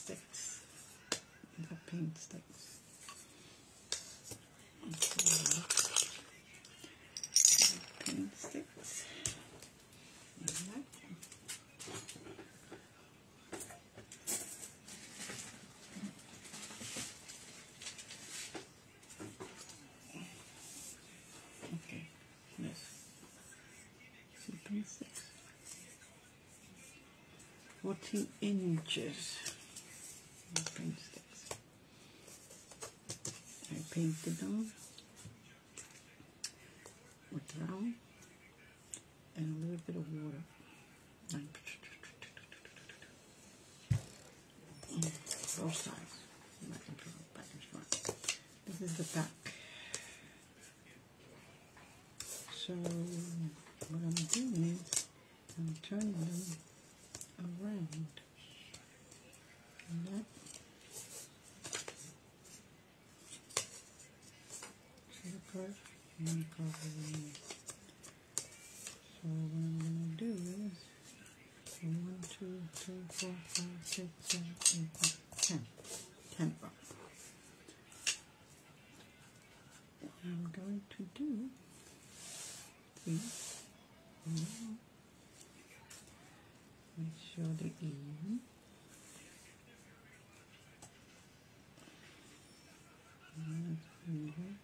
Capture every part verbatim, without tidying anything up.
sticks. The paint sticks. Paint sticks. Okay, this. See, paint sticks. fourteen inches. Paint sticks. I painted them with brown and a little bit of water. Both sides, back and front, back and front. This is the back. So what I'm doing is I'm turning them around. And that. See the curve? And then curve around. So what I'm going to do is one, two, three, four, five, six, seven, eight, nine, ten. Ten rows. What I'm going to do is make sure they're even. And that's even.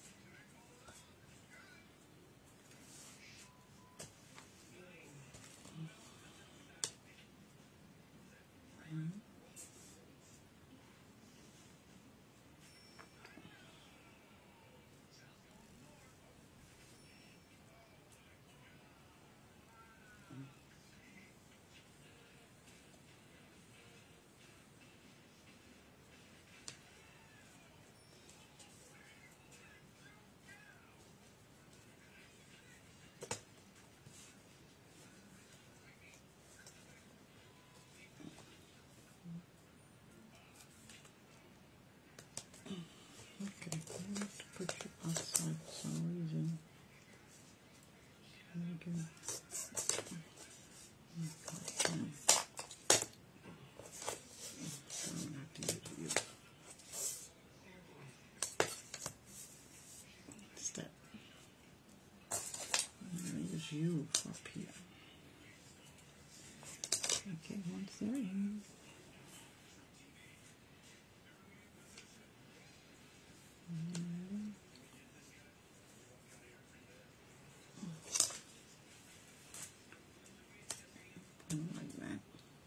Okay, I have to put you outside for some reason. Okay. So I'm going to have to use you. Step. I'm going to use you for up here. Okay, once they're in. Like that.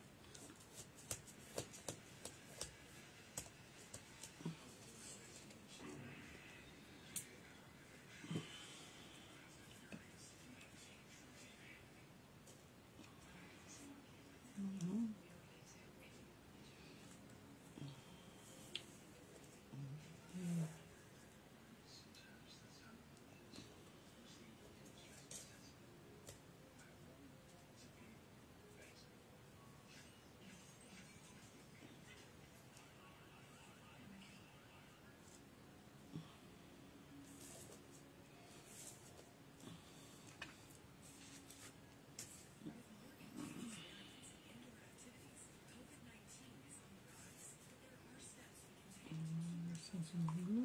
Mm-hmm. Mm-hmm.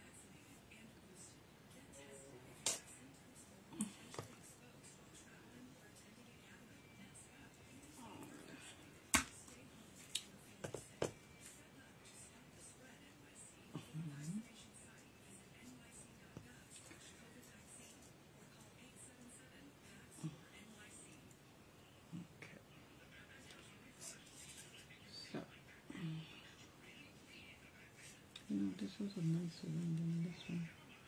You know, this was a nicer one than this one.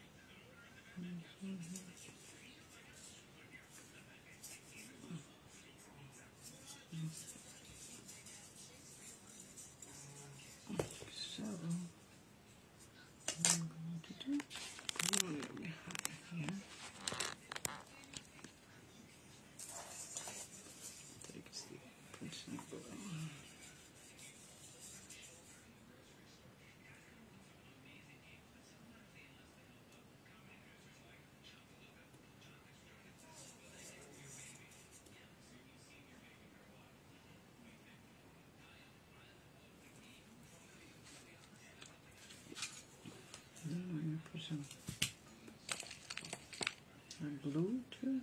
So, what I'm going to do, really high here. Take the principle. blue too.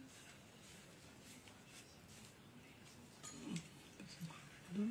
Blue.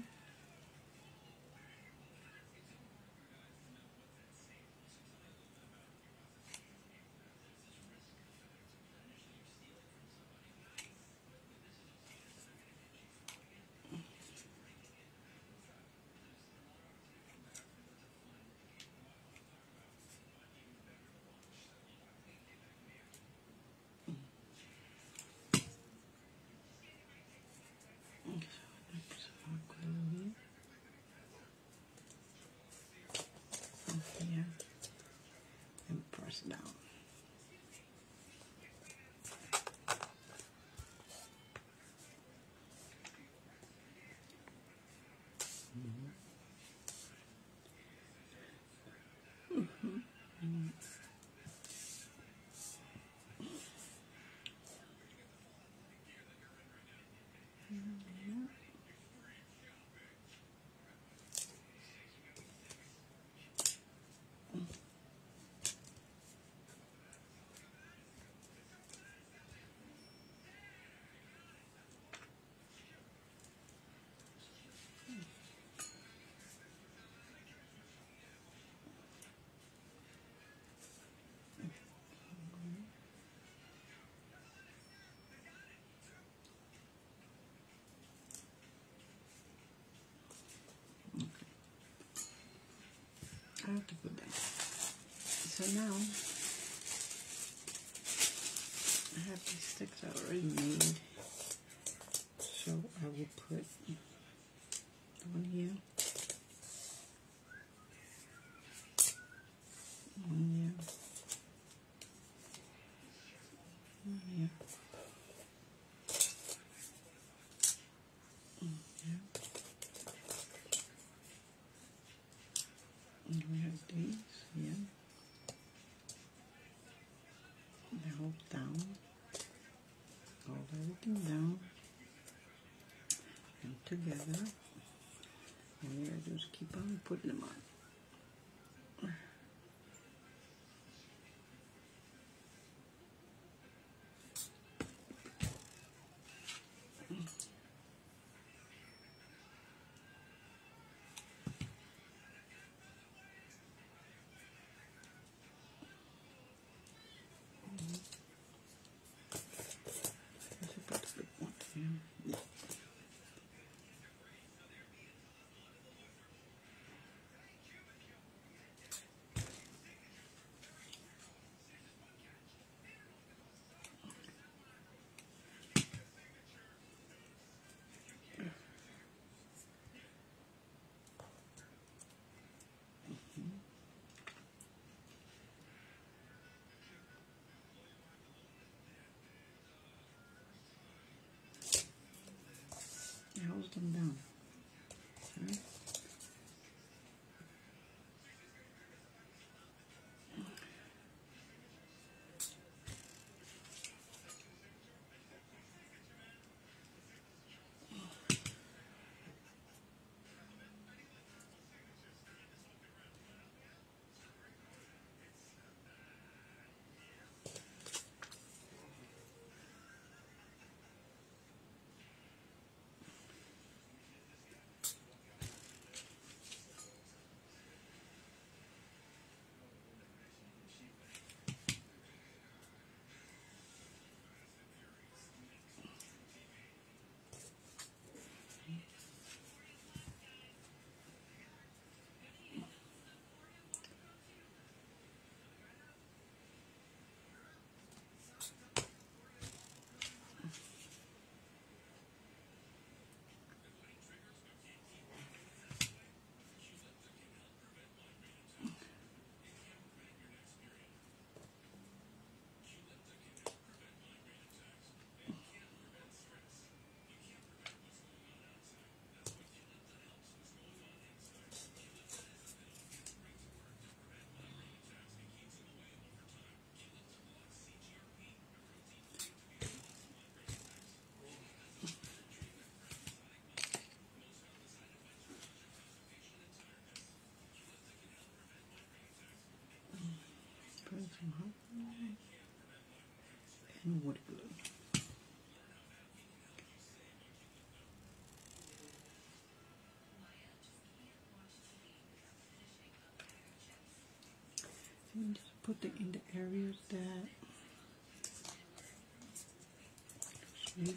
Here and press down. I have to put that. So now I have these sticks already made. So I will put one here, one here, one here, one here. And we have these here. They hold down, hold everything down and together. And we are just keep on putting them on. It holds them down. Okay. and wood glue. And just put it in the areas that sweet.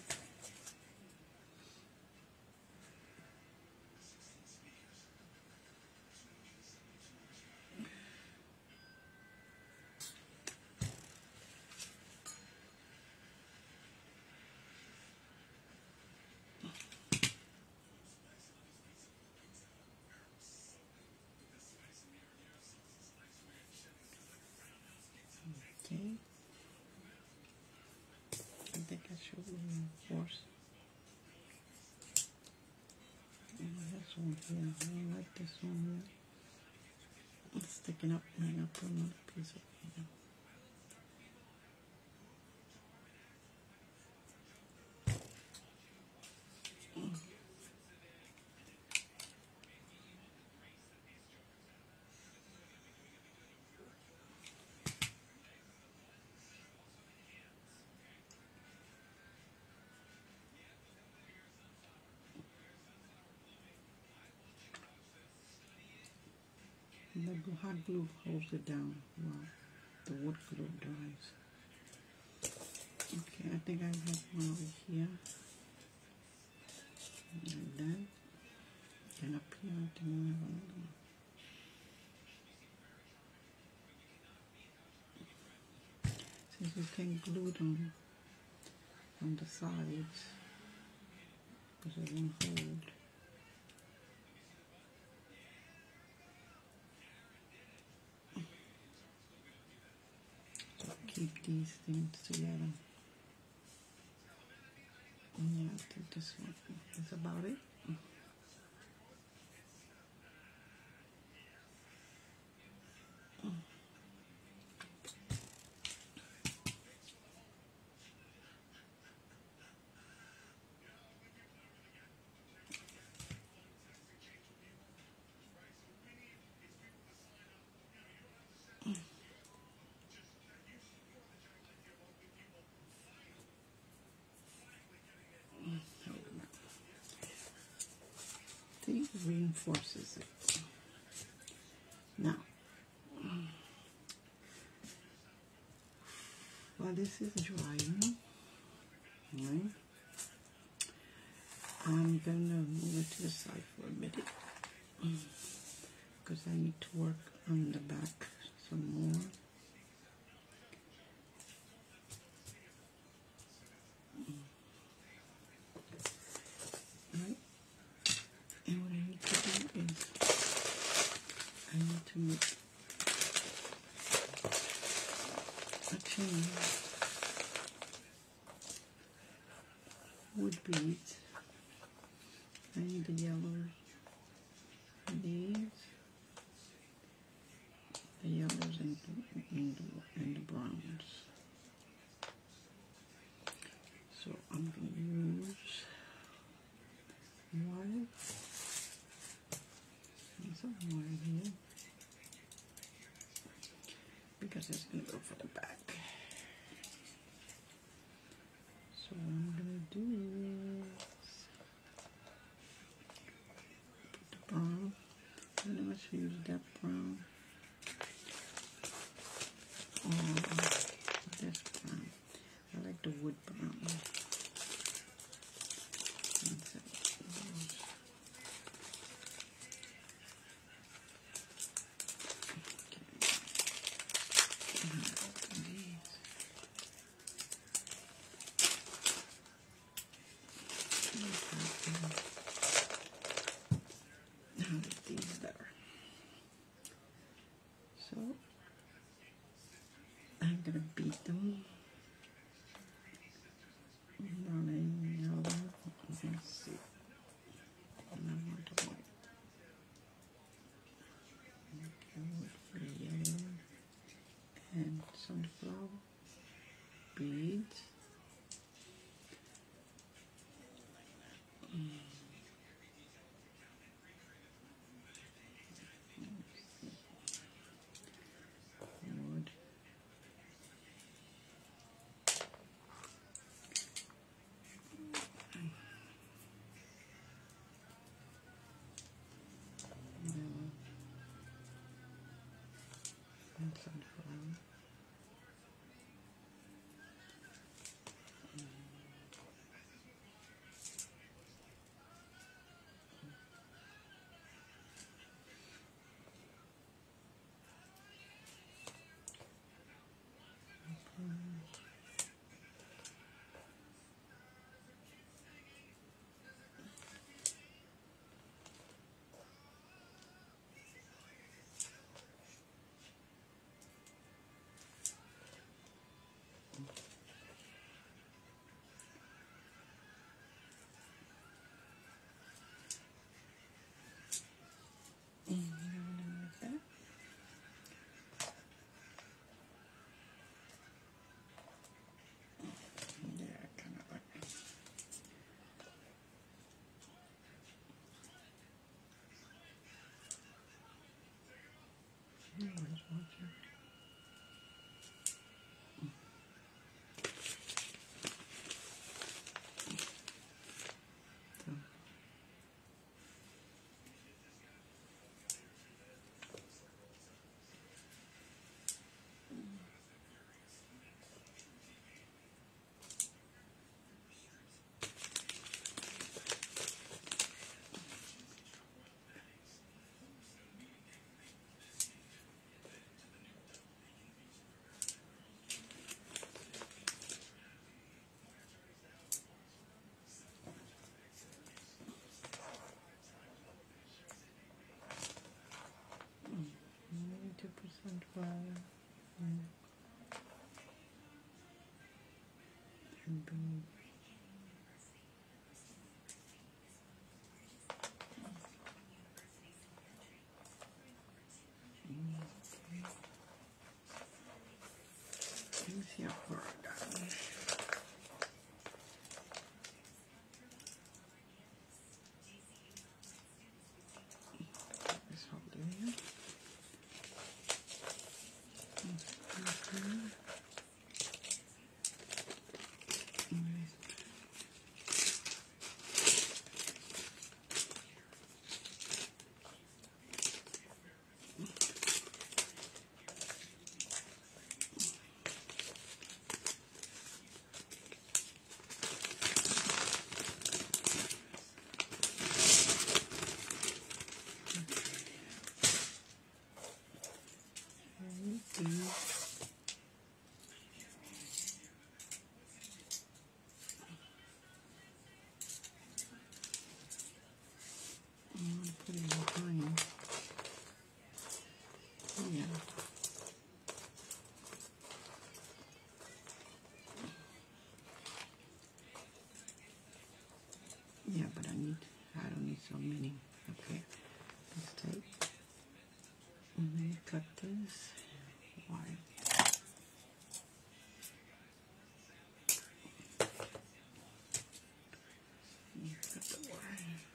Okay. I think I should reinforce. Oh, this one here. I don't like this one here. It's sticking up. I'm going to put another piece of it. And the hot glue holds it down while the wood glue dries. Okay, I think I have one over here. Like that. And up here, I think I have another one. Since you can glue them on the sides, because it won't hold. Keep these things together. Yeah, I think this one is about it. See, reinforces it. Now, while this is drying, right, I'm gonna move it to the side for a minute because I need to work on the back some more. Right, and what I need to do is I need to make a chain wood beads. I need the yellows, these, the yellows and the, and the, and the browns. So I'm going to use wire, and some wire here, because it's going to go for the back. So what I'm going to do is put the brown, and let's use that brown, or this brown. I like the wood brown. That's it. These there. So I'm gonna beat them brown and yellow. Let's see. And I want the white. Okay, with the yellow and sunflower beads. Mm. Wood. and sunflower. Where's watching? So. Two percent flour and bean. Okay. Let me see how far I got. This whole area. Put it in behind. Yeah. Yeah, but I need, I don't need so many. Okay. Let's take, and then cut this wide. Cut the wide.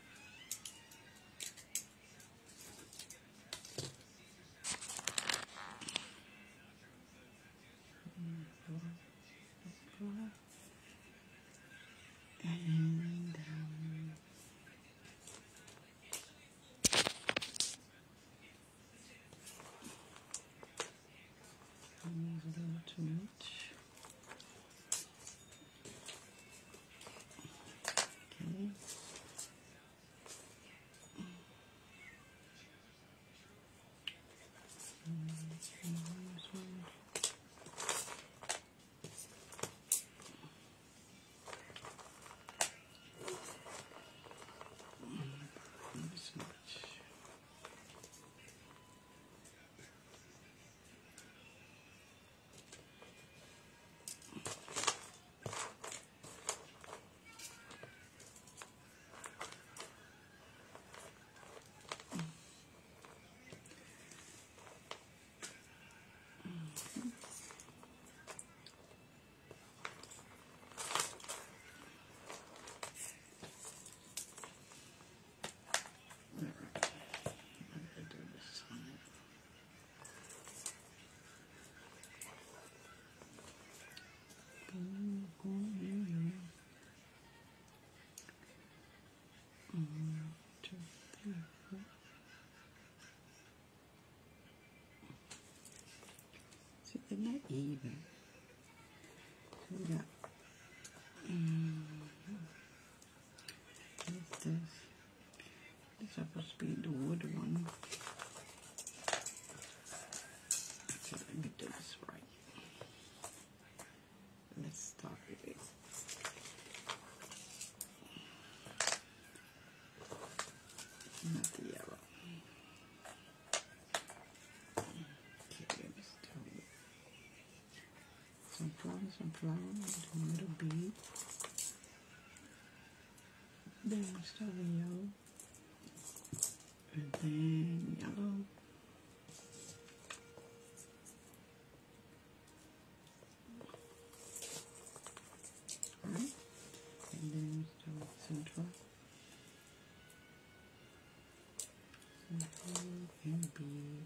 And um, a little too much. Okay. They're not even. So we got, um, what's this? This is supposed to be the wood one. Okay, let me do this right. Let's start with it. Not the yellow. Okay, let's start with some flowers, some flowers, a little bead. Then we start with yellow. And then yellow. Alright. And then we start with central. Central and bead.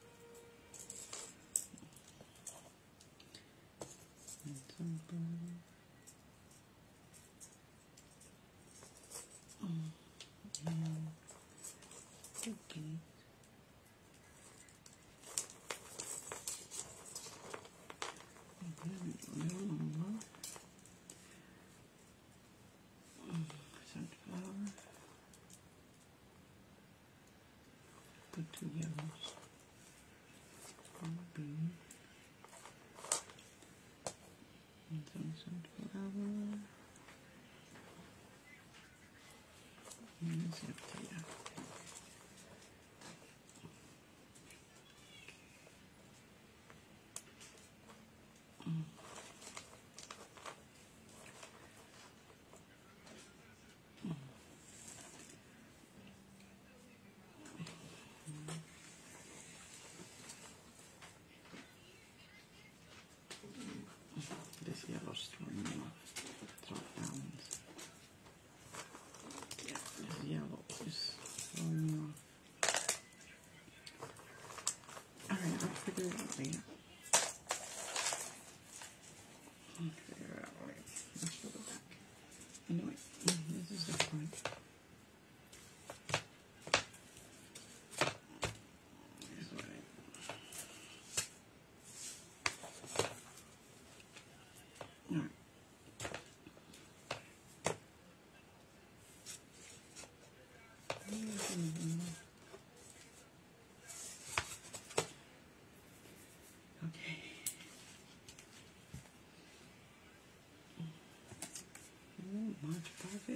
And some blue. Oh, and the bead. Sunflower. Put two yellows on the bean. And some sunflower. And it's empty. This yellow's throwing me off. Drop downs. Yeah, this yellow is throwing me off. Alright, I'll figure it out later. I'll figure it out later. Let's go back. Anyway, this is the front. Alright. Okay. Ooh, March Private.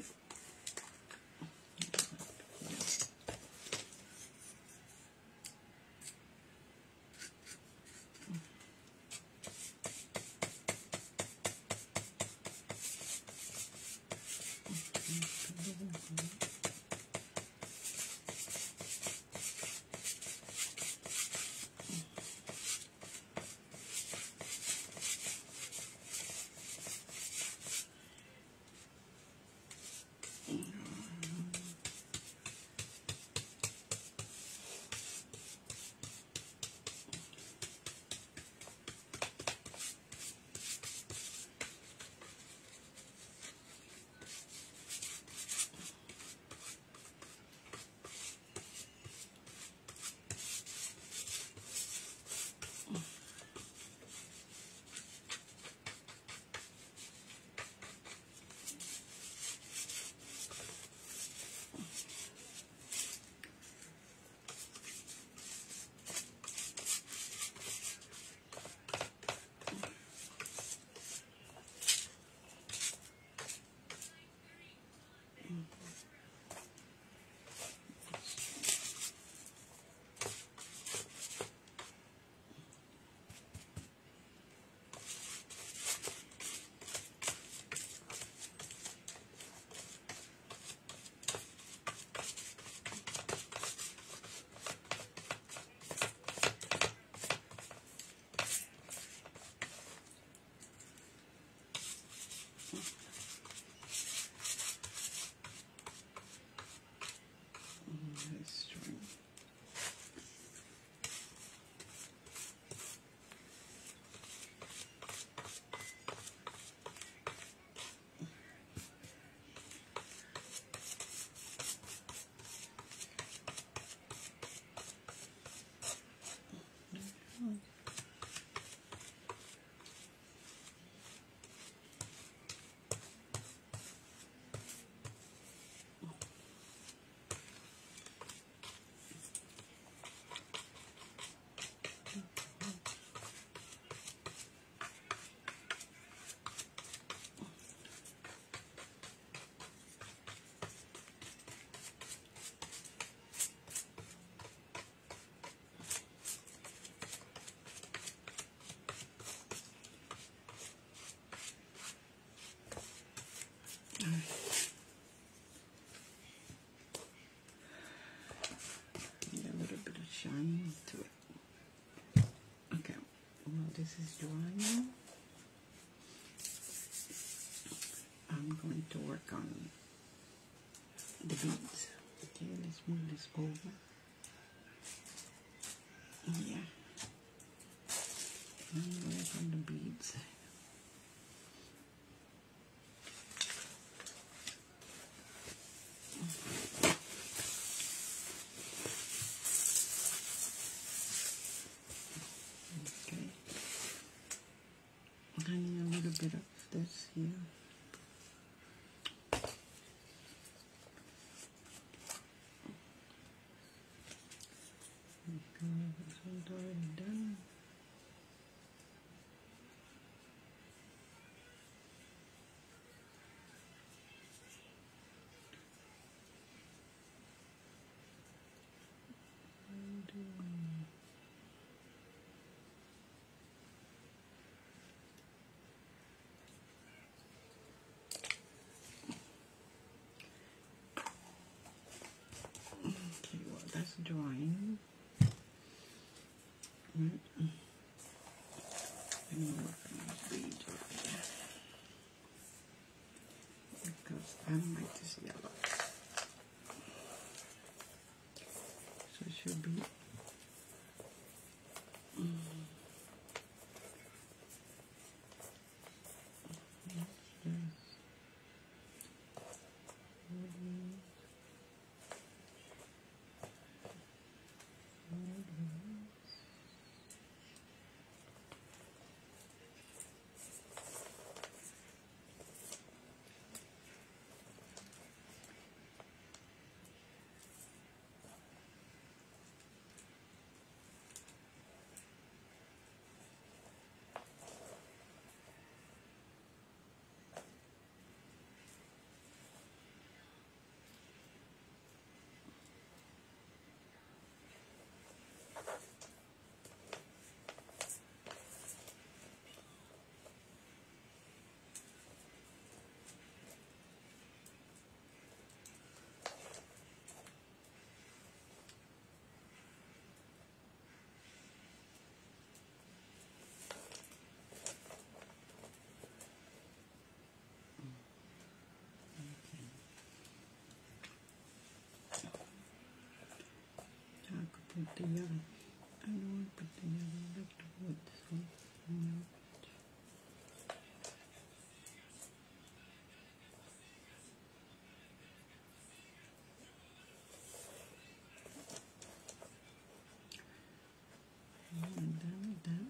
this is drying, I'm going to work on the beads. Okay, let's move this over. Yeah, and work on the beads. Okay, I need a little bit of this here. It's already done. Okay, well, that's drying. Mm -mm. Let me work on these beads right there, because I don't like this yellow. So it should be mm, put the yellow. I don't want to put the yellow, I like the wood, so no. And done with that.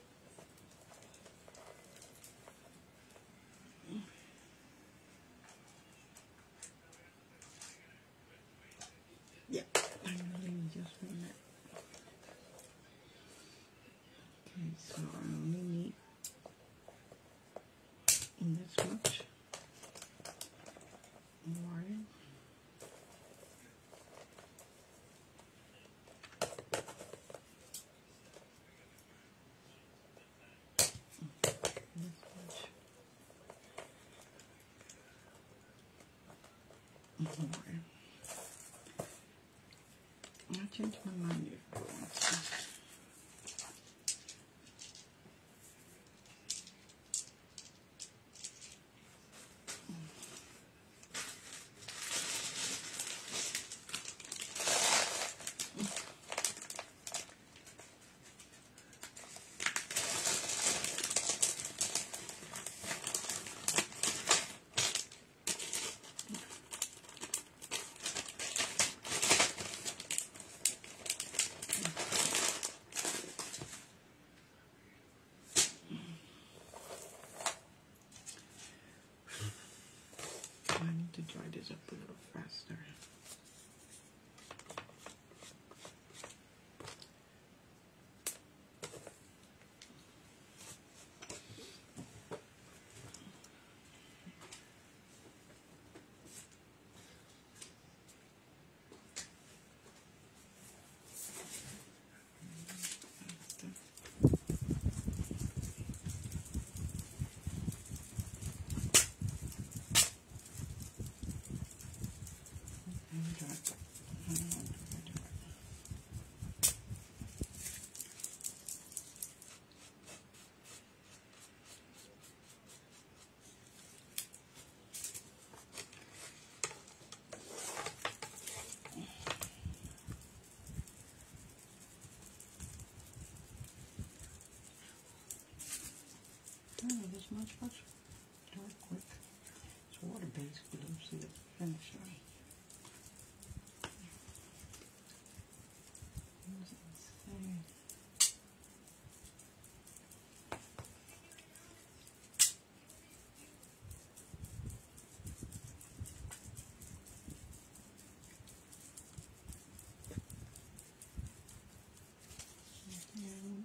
Yeah, I'm really just for that. Okay, so I only need this much water. This much water. I'll change my mind if I want to. I need to dry this up a little faster. Oh, this much much. Do it quick. It's water based glue, so you finish it. Insane. And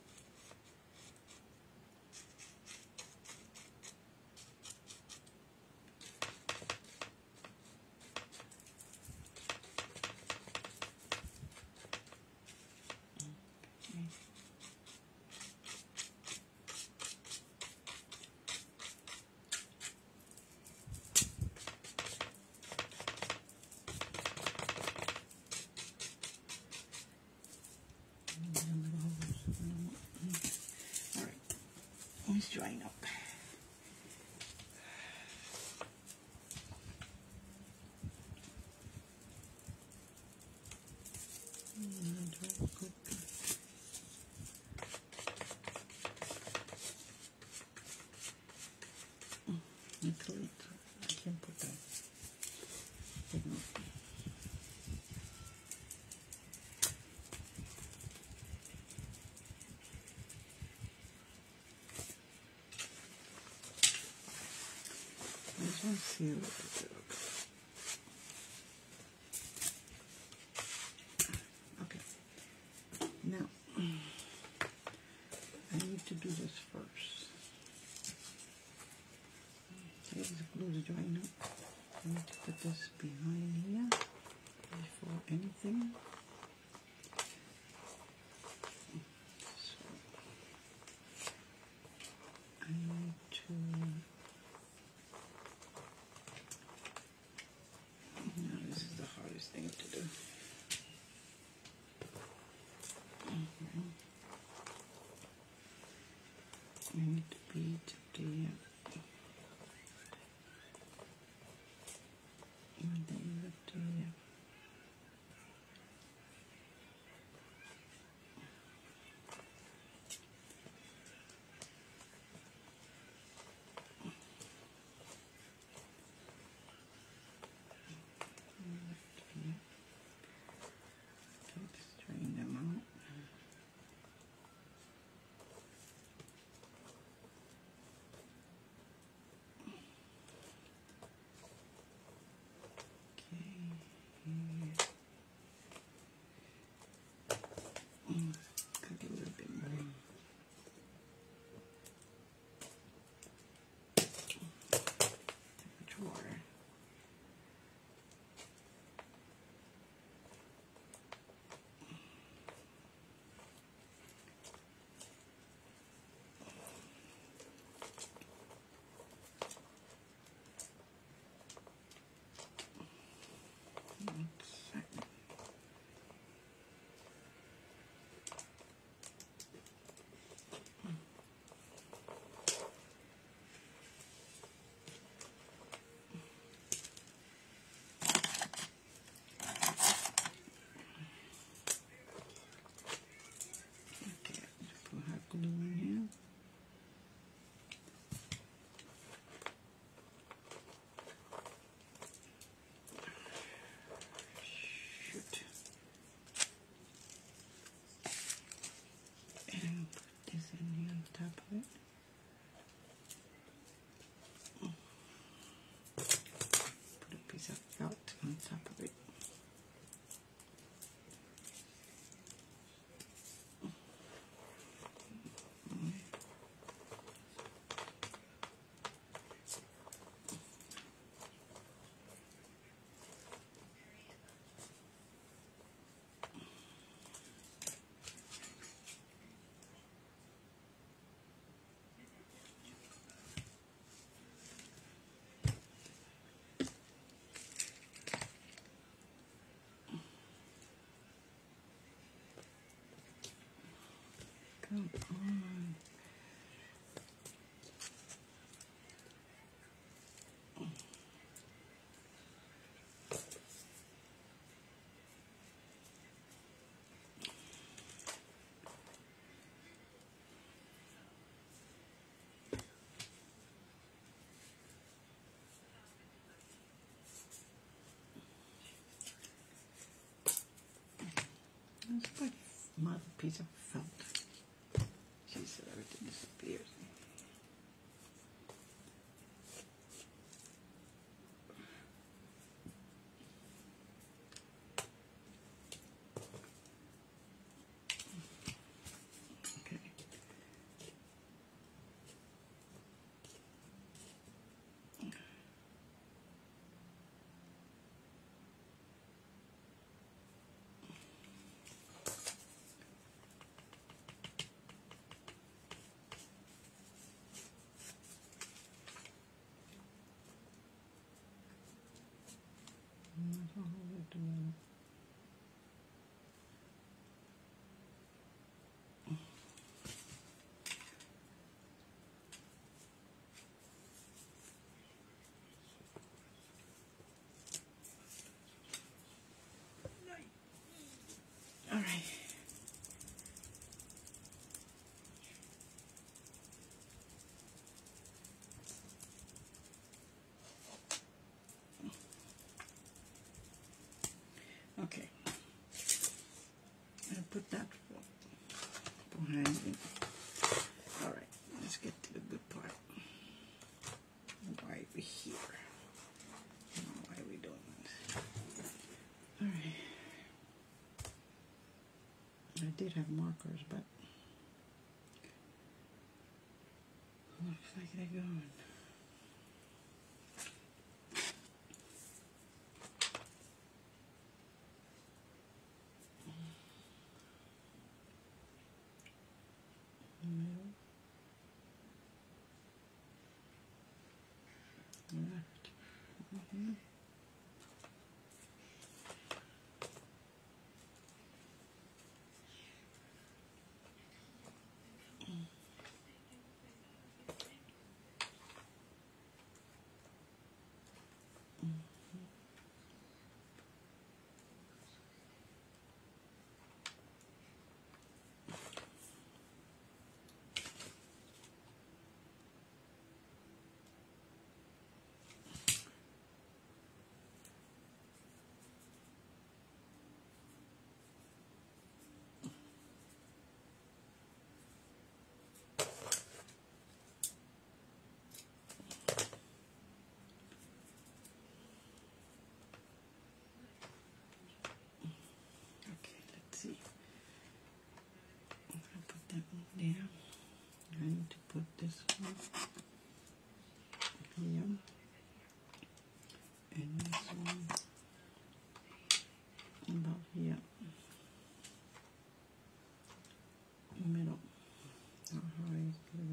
Alright, it's drying up. And dry good. Until it, I can put that. You know. This one's sealed. Okay. Now, I need to do this first. Okay, the glue is drying up. I need to put this behind here before anything. So, I need to. Now, this is the hardest thing to do. Mm-hmm. I need to beat the. And then lift the. Strain them out. Okay. Mm, could do a little bit more. Too much water. One second. Okay, just put hot glue in here. Shoot. And put this in here on top of it. Put a piece of felt on top of it. Come on. It's quite a piece of felt. She said everything disappears. Okay. That's all hold it together. All right. Okay. I'll put that behind me. All right. Let's get to the good part. Why are we here? Why are we doing this? All right. I did have markers, but looks like they're gone. Middle, left, mm-hmm. See, I'm gonna put that one there. I need to put this one here, and this one about here, middle. How high is it?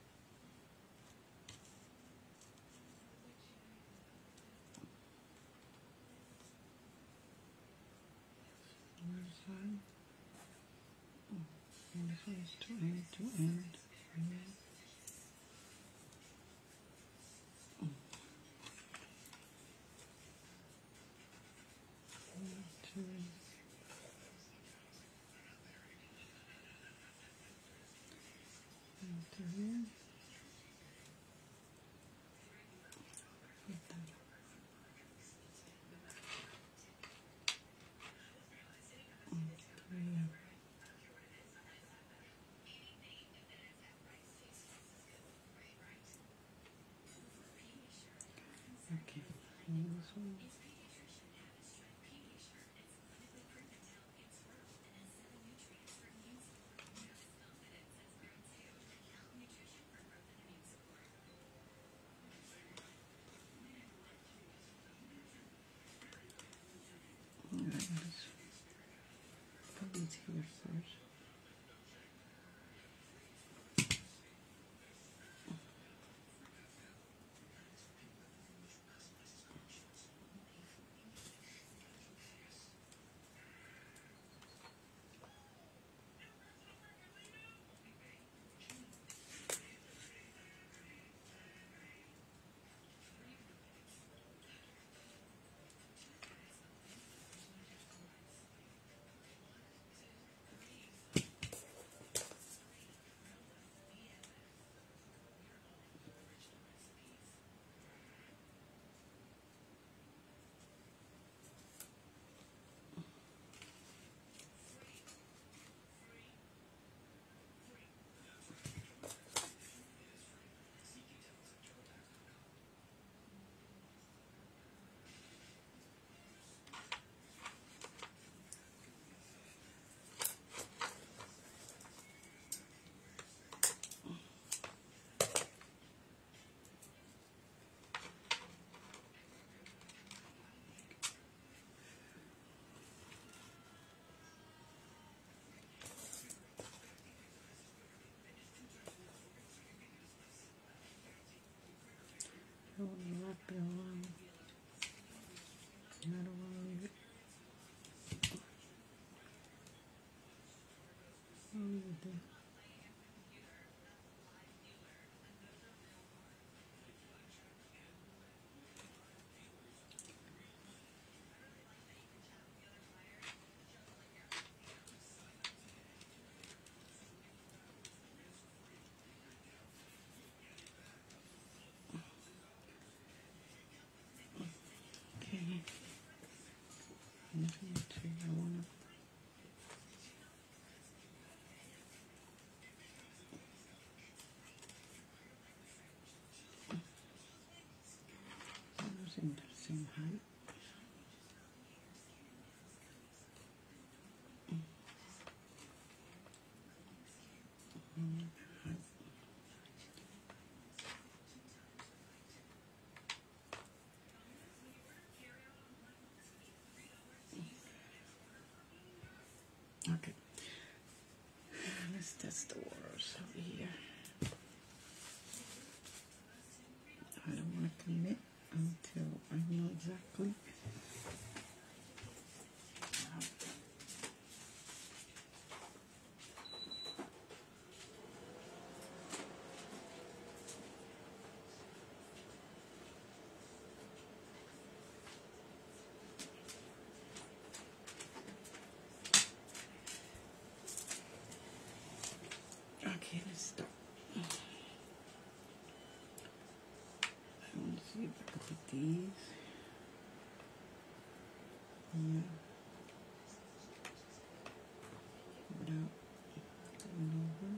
Other side. And this one is to end to end. Yeah. Two. Into here. Put that up. Three. Okay. And this one. Alright, let's put these here first. been a while. Not a while either. I'll leave it there. Okay. Nothing to I wanna those into the same height. Mm, height. Okay. Let's test the waters over here. I don't want to commit until I know exactly. Okay, let's start. I want to see if I can put these. Yeah. Without going over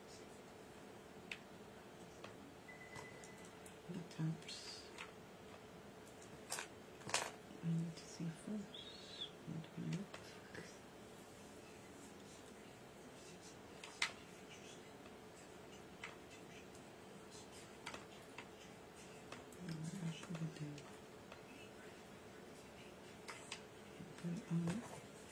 the tops. I need to see first. What do we look? What should I do? Put it on.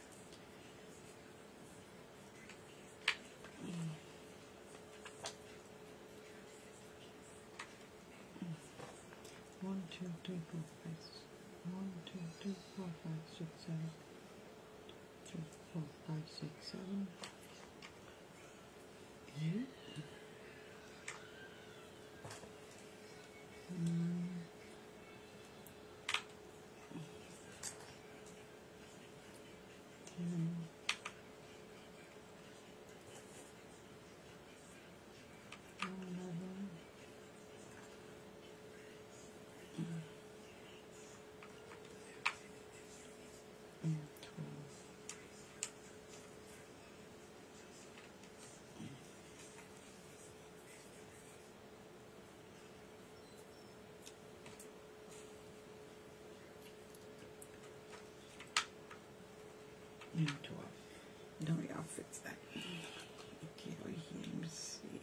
One, two, three, four, five. One, two, three, four, five, six, seven. Three, four, five, six, seven. Eight. Nine. Ten. Eleven. And twelve. And twelve. Don't y'all fix that. Okay, over here, let me see.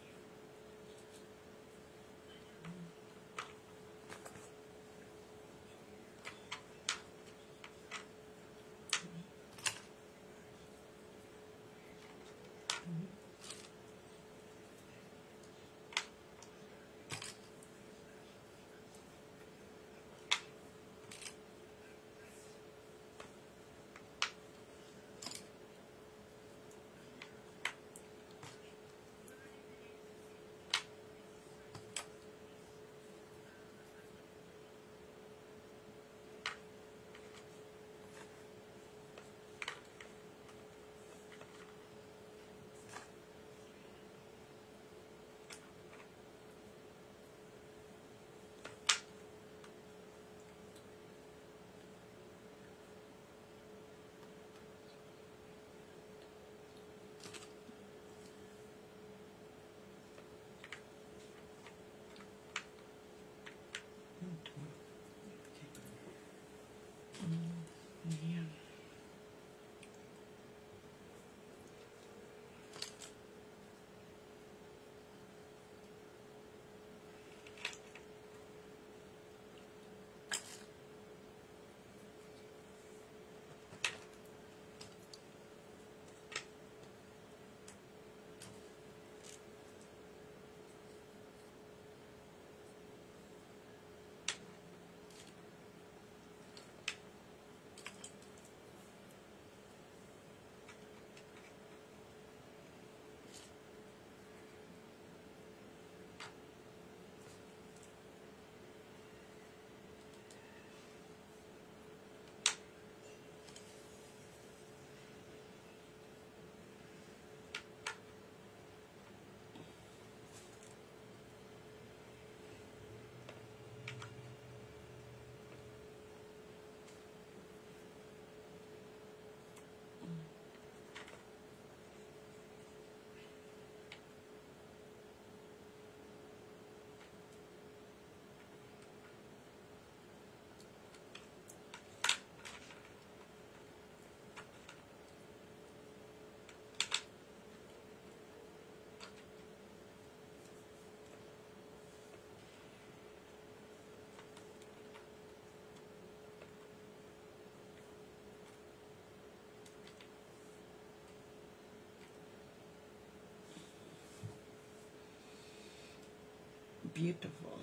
beautiful.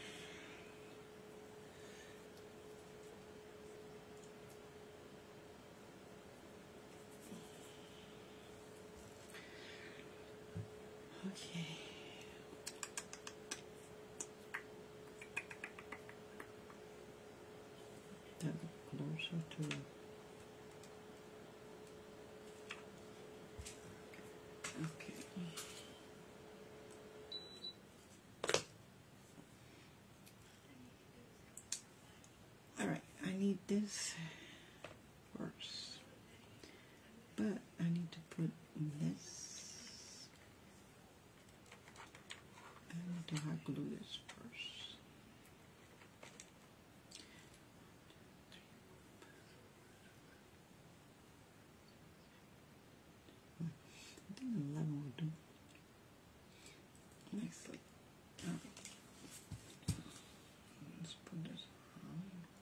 Okay. That closer to. Okay. All right. I need this first, but I need to put this. I need to hot glue this first. I think eleven will do. Nicely. All right. Let's put this on.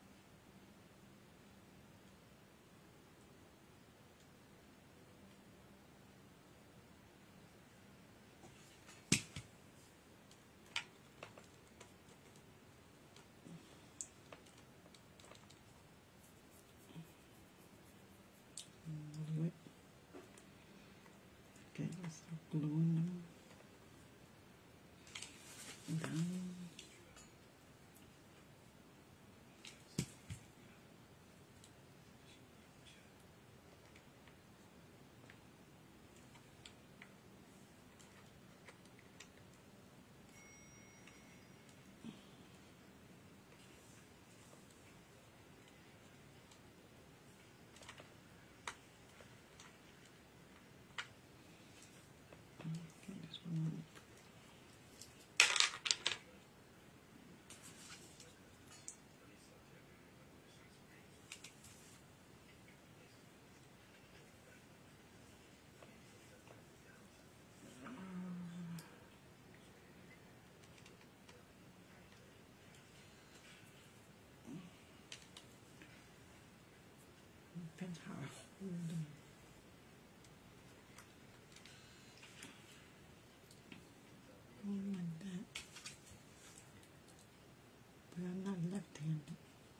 Glue it. Okay, let's start gluing them down. Okay, this one. Depends how I hold them. Hold them like that. But I'm not left-handed.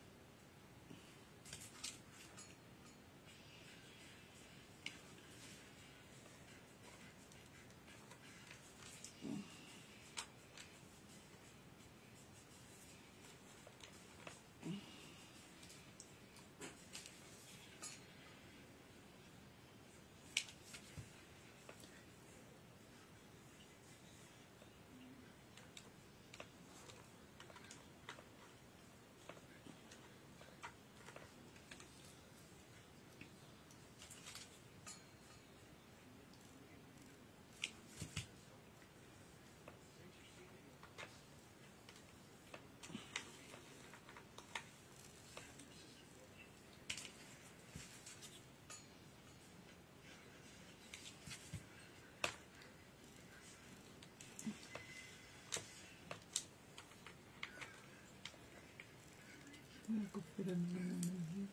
I could fit another one in here.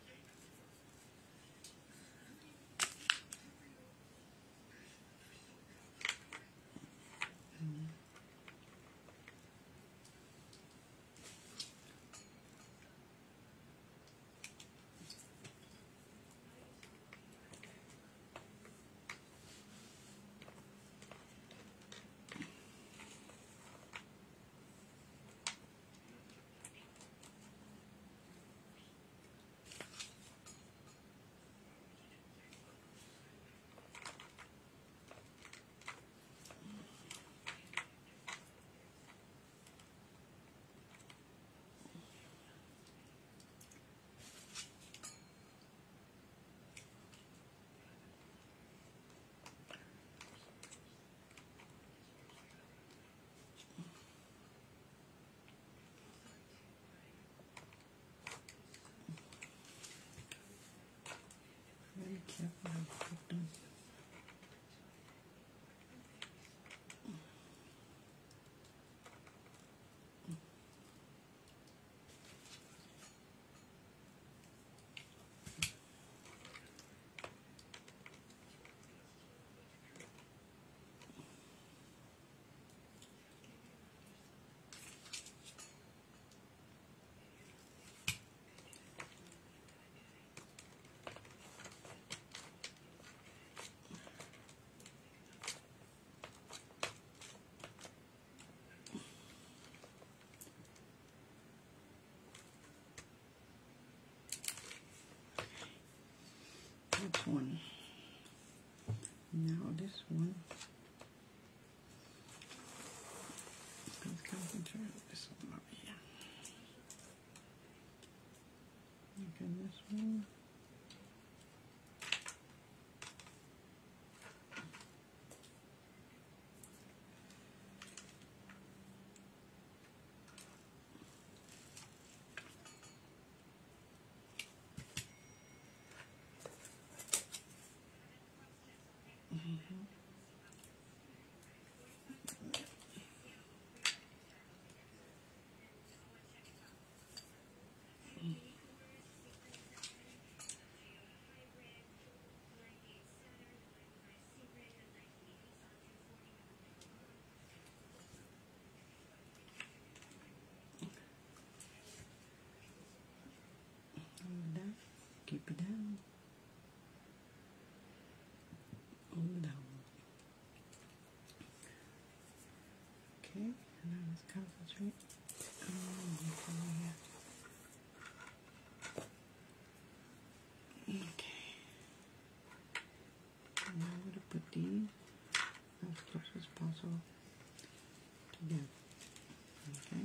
Let's concentrate on this one over here. Okay, this one. Mm-hmm. Hold down. Keep it down. Hold it down. Okay, and now let's concentrate on this over here. Okay. Now I'm going to put these as close as possible together. Okay.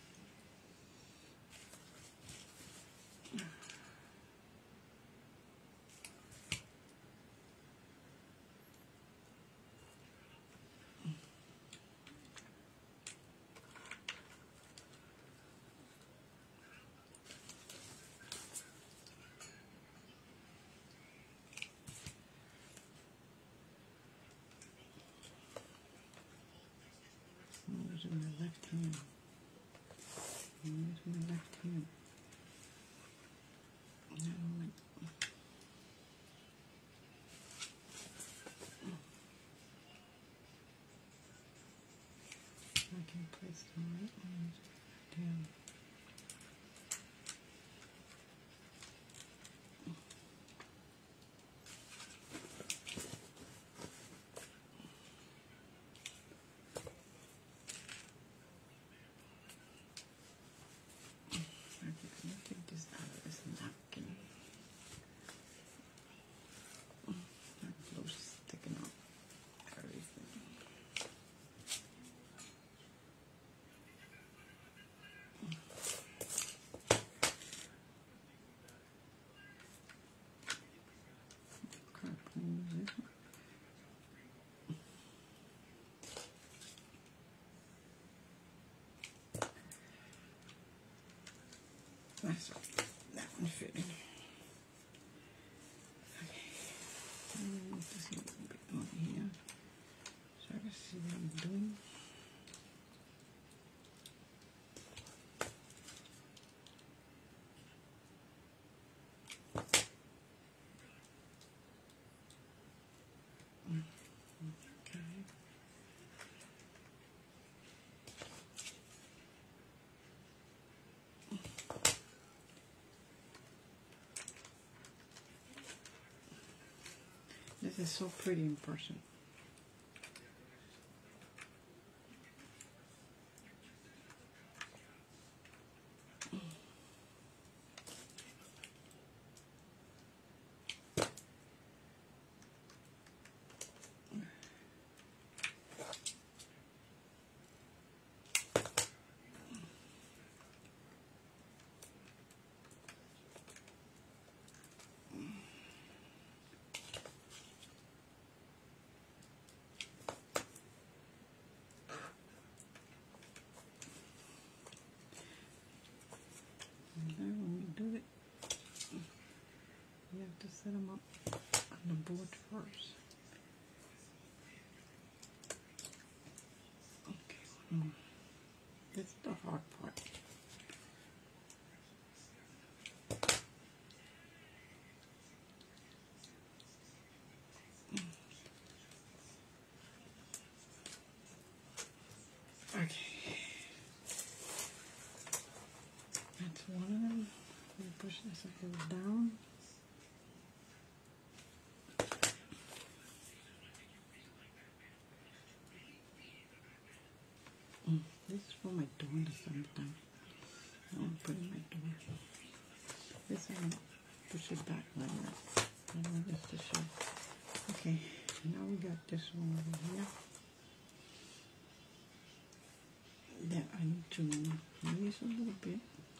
I'm using my left hand. I'm using my left hand. Now, like, I can place the right one down. Okay, let me take this out of this napkin. That glue's sticking out everything. Crap, let me use this one. That's right. That one fit in. Okay. I'm going to move this a little bit over here so I can see what I'm doing. Okay. This is so pretty in person. And then when you do it, you have to set them up on the board first. Okay. Mm. This is the hard part. Okay. That's one of them. I'm going to push this a little down. Mm. This is for my door this sometime. I want to put it in my door. This I'm going to push it back like that. I want this to show. Okay, now we got this one over here. that I need to release a little bit.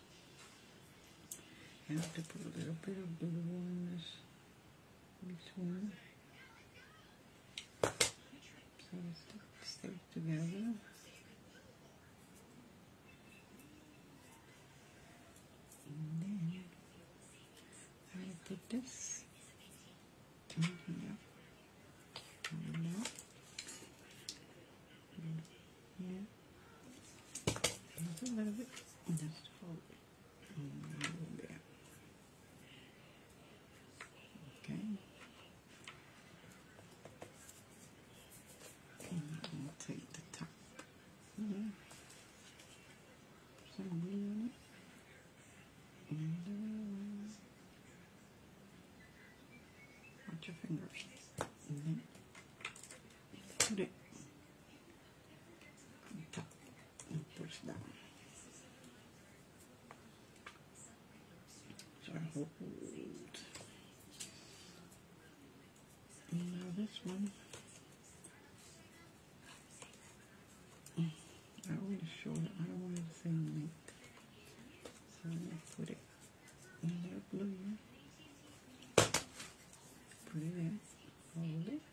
I have to put a little bit of glue on this between so it stays together. And then I put this in here. And now, yeah, just a little bit. Just hold it a little bit. Okay. And I'm gonna take the top. Mm-hmm. Some glue on it. And uh, watch your fingers. And then put it on top and push down. So I hold. And now this one, I want to show it. I don't want it the same length. So I'm going to put it in that blue here. Put it in. Hold it.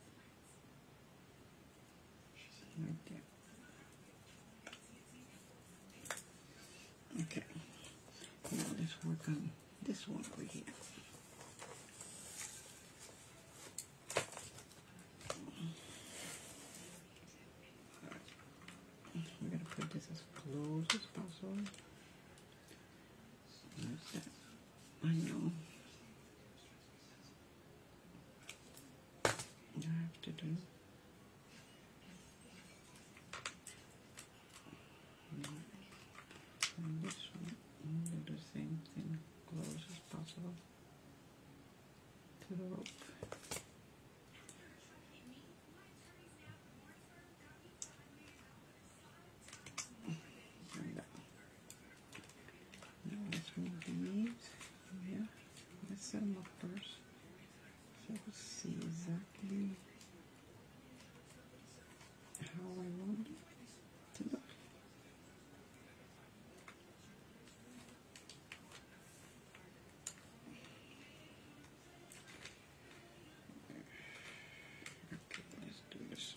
Right there. Okay. Now let's work on this one over here. We're going to put this as close as possible. Like that. I know. You have to do. And this one, we'll do the same thing, close as possible to the rope. Like that. Now let's move these. Yeah, let's set them up first. So we'll see exactly how I want it to look. Okay, let's do this.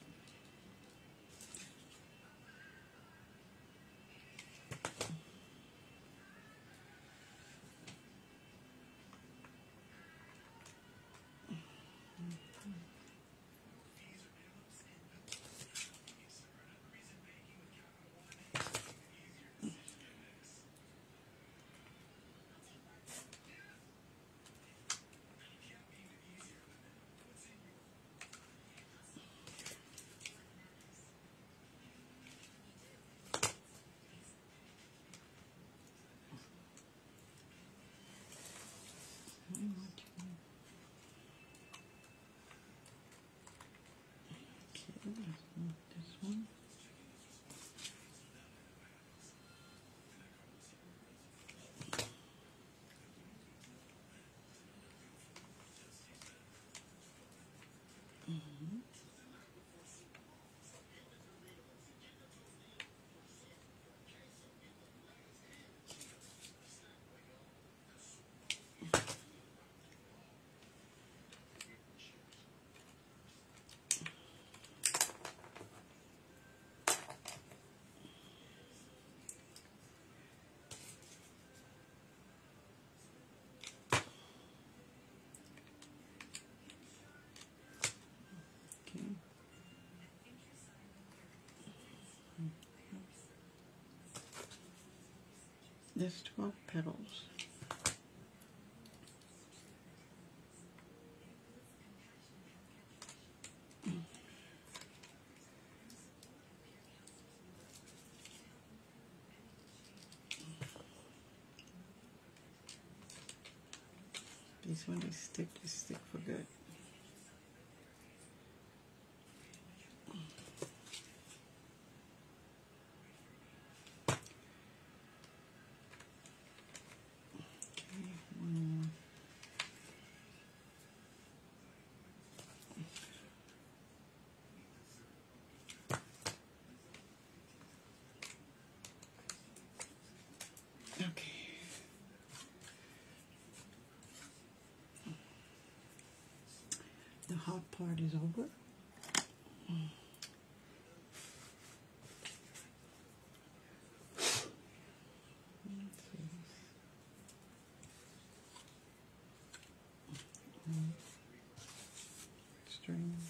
Okay, let's move this one. Mm-hmm. Okay. There's twelve petals. These when they stick, they stick for good. Okay, one more. is over. Strings.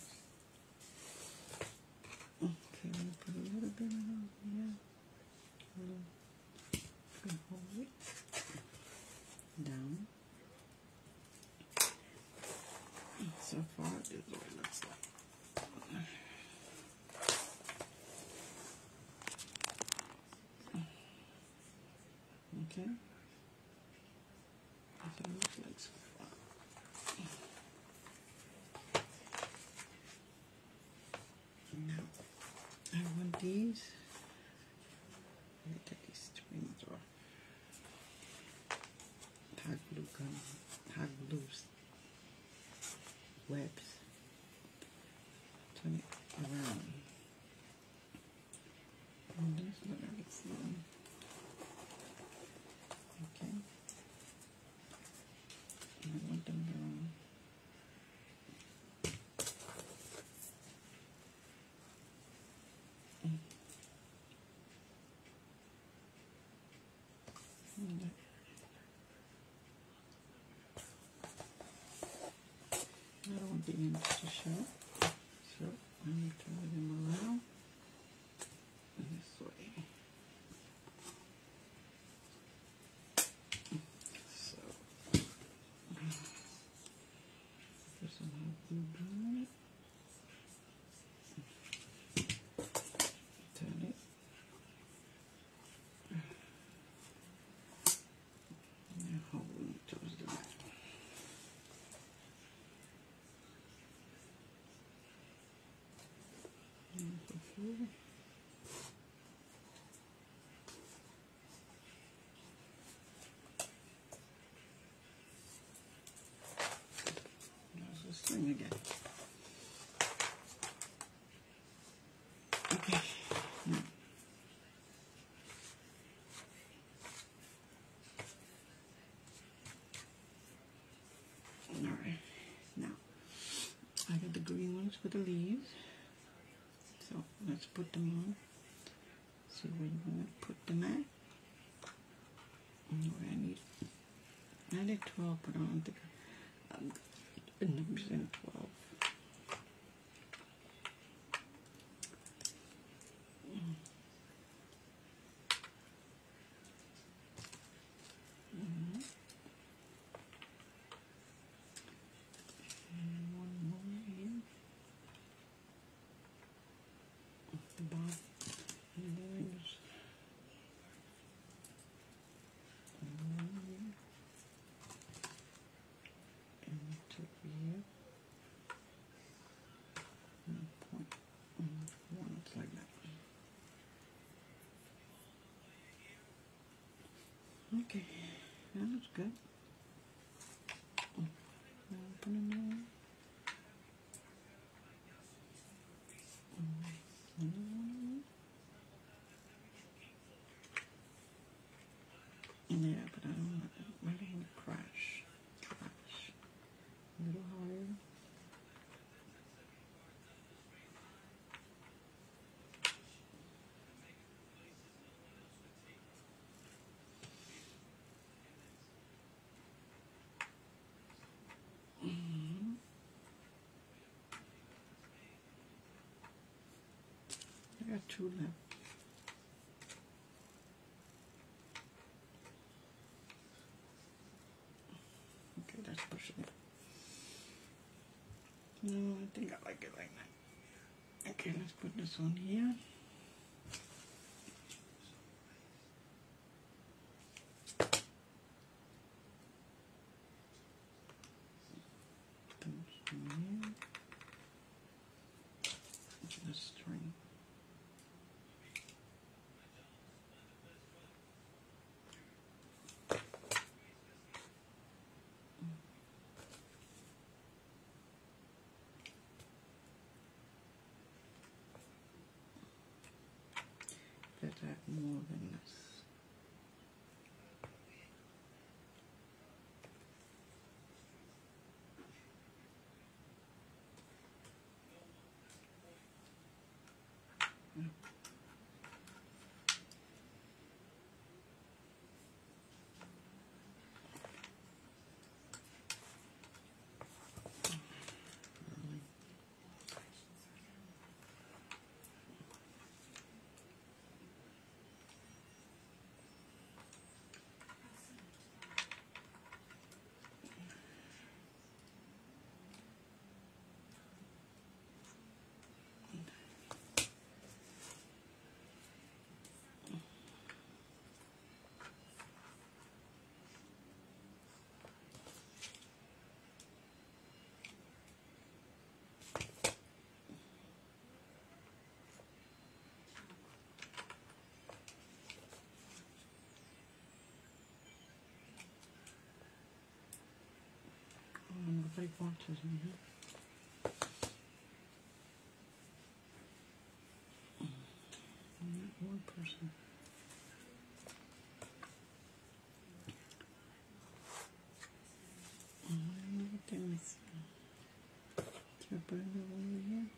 Okay, I'm gonna put a little bit on here. Can hold it down. So far, this is what it looks like. Okay. That's what it looks like so far. Now, I want these. Let me take these strings off. Hot glue gun, hot glue webs. Turn it around. And this is what I can see. Okay. And I want them down. I don't want the ends to show, so I need to turn them around this way. So, put some hot glue on it. Turn it. And hold it towards the back. There's the string again. Okay. Now. All right. Now, I got the green ones for the leaves. So let's put them on. See where you want to put them at. Where I need. I did twelve, but I don't think I'm the numbers in twelve. Mm-hmm. And one more here. The bottom. And then just one here. And two here. And point. And one like that. Okay, that looks good. Now open it there. Another one. Yeah, but I don't want it. I don't want to crash. Crash. A little higher. Mm-hmm. I got two left. Okay, that's pushing it. No, I think I like it like that. Okay, let's put this on here. Put this on here. The string. Better have more than this. colors in here. Not one person. Oh, I don't know what that is. Can I bring it over here?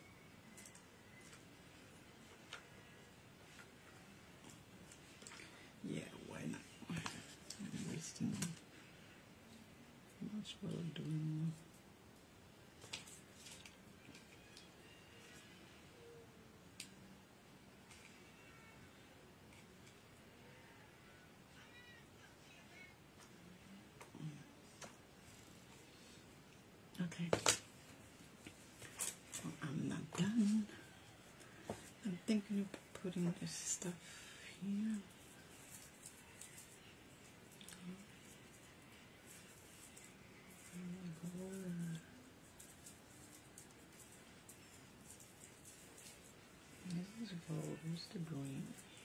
Yeah, why not? I'm wasting them. Might as well do more. Okay. Well, I'm not done. I'm thinking of putting this stuff here. This is gold. Where's the green?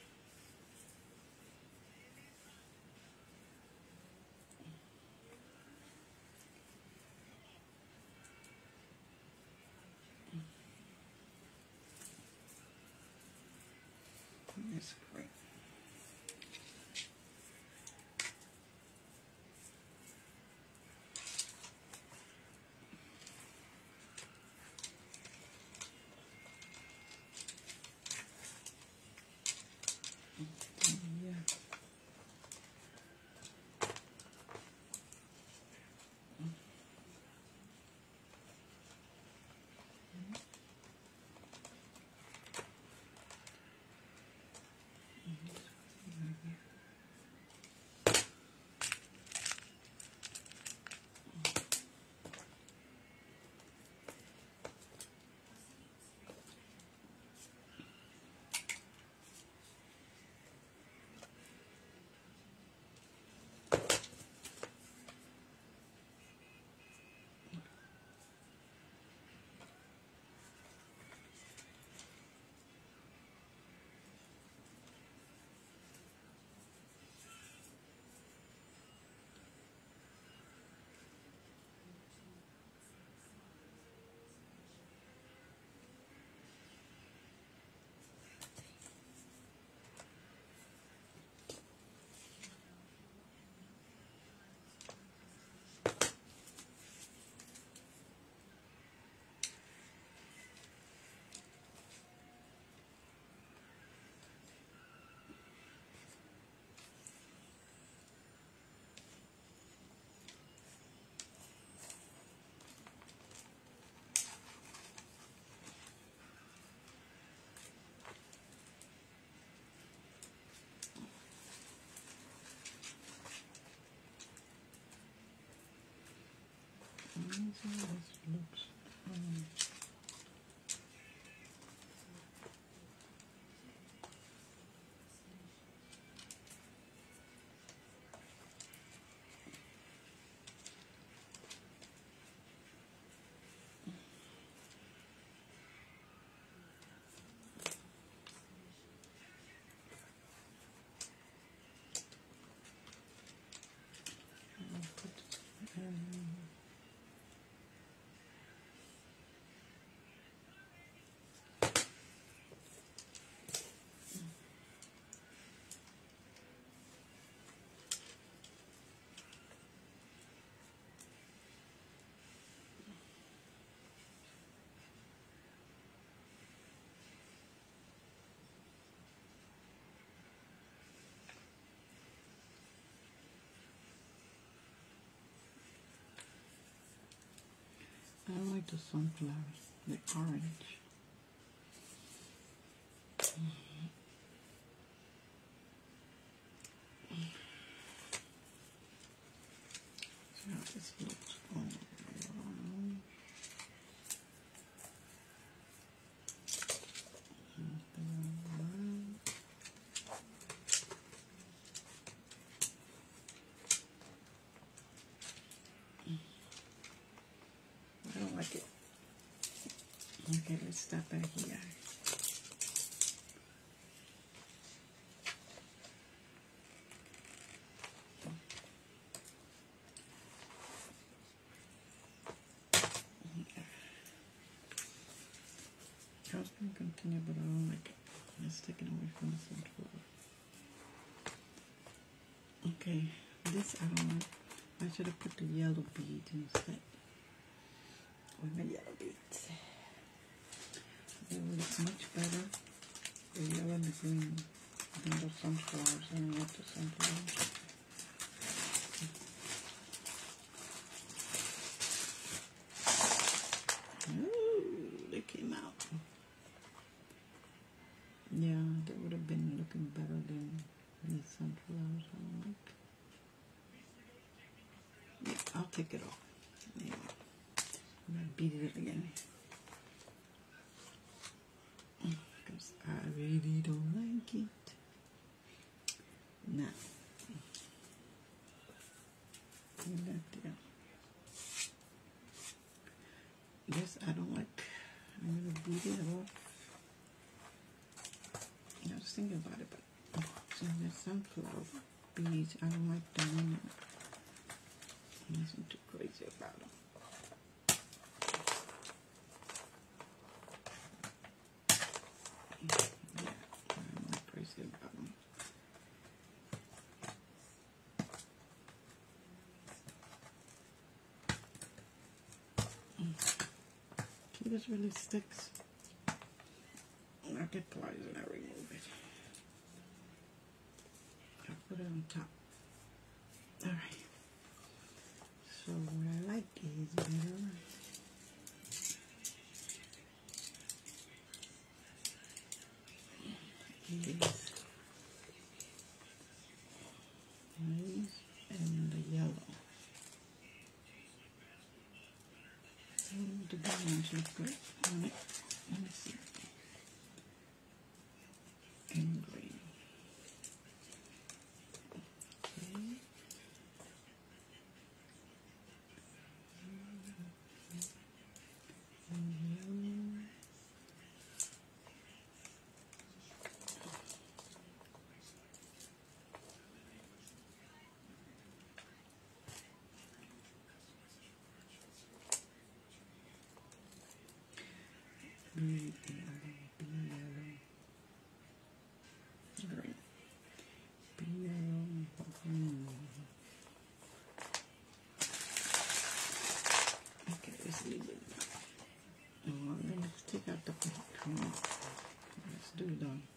That's great. Yeah. This looks. Um, I'll put, um, I like the sunflowers, the orange. See how this looks. Oh, I don't like it. Okay, let's stop back here. was going to continue, but I don't like it. It's taken away from the sunflower. Okay, this I don't like. I should have put the yellow beads instead. With the yellow beads. It will look much better. The yellow and the green than the sunflowers. I don't like the sunflowers. Ooh, they came out. Yeah, that would have been looking better than these sunflowers. I don't like. Yeah, I'll take it off. Yeah. I'm gonna beat it again. Because I really don't like it. Now, put that there. This I don't like. I'm gonna beat it off. I was thinking about it, but so there's sunflower beads. I don't like them in it. I'm not too crazy about them. Yeah, I'm not crazy about them. See, this really sticks. I get pliers and I remove it. I put it on top. Alright. So what I like is better. Is these and the yellow. And the greens look good on it. Let me see. And green. Okay. And yellow. Be yellow, be yellow, green, be yellow, green. Okay, let's leave it. Oh, let's take out the green. Let's do it on.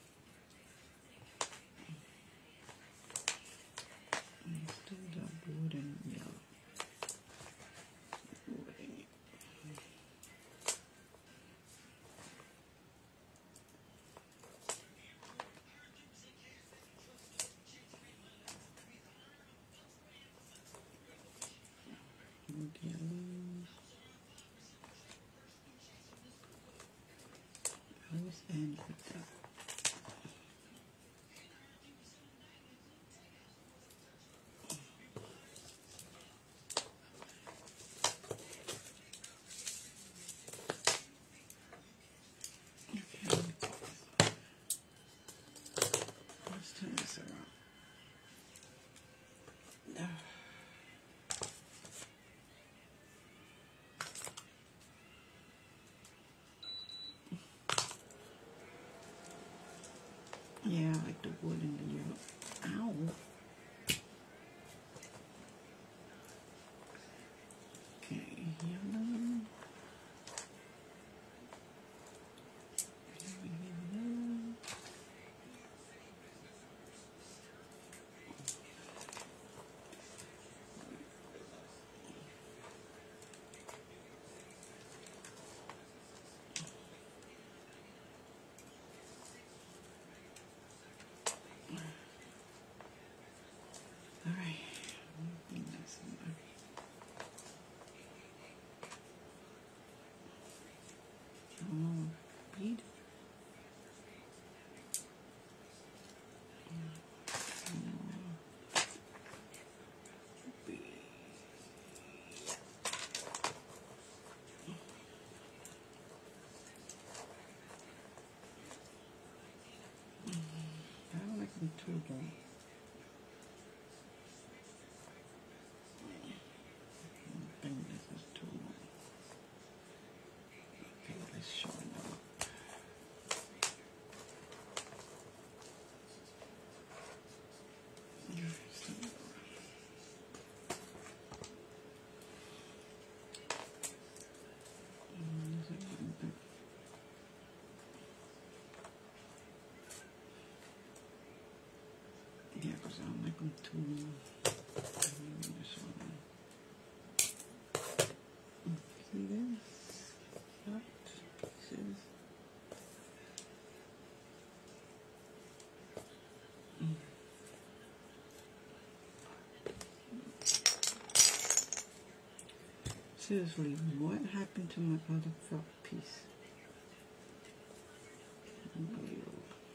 Let's do the wood and yellow. Wood and yellow. Wood yellow. Rose and with that. Okay, let's turn this around. No. Yeah, I like the wood and the yellow. Ow. Okay, yellow. Yellow. All right. I think that's enough. Oh, bead. I don't like them too long. I think this is too long. Okay, let's shorten them up. Yeah, because I don't like them too. This one. See this? Cut pieces. Mm. Seriously, what happened to my other felt piece? Unbelievable.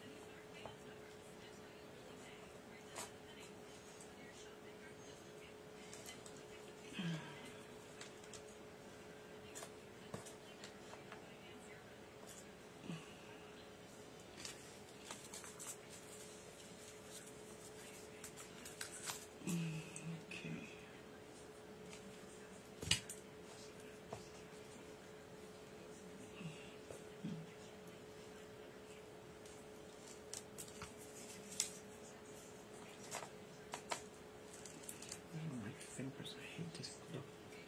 Fingers, I hate this glue.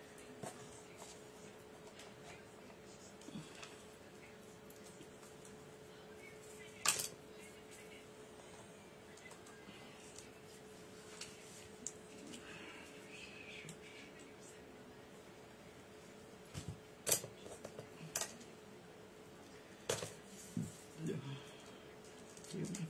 Yeah. Yeah.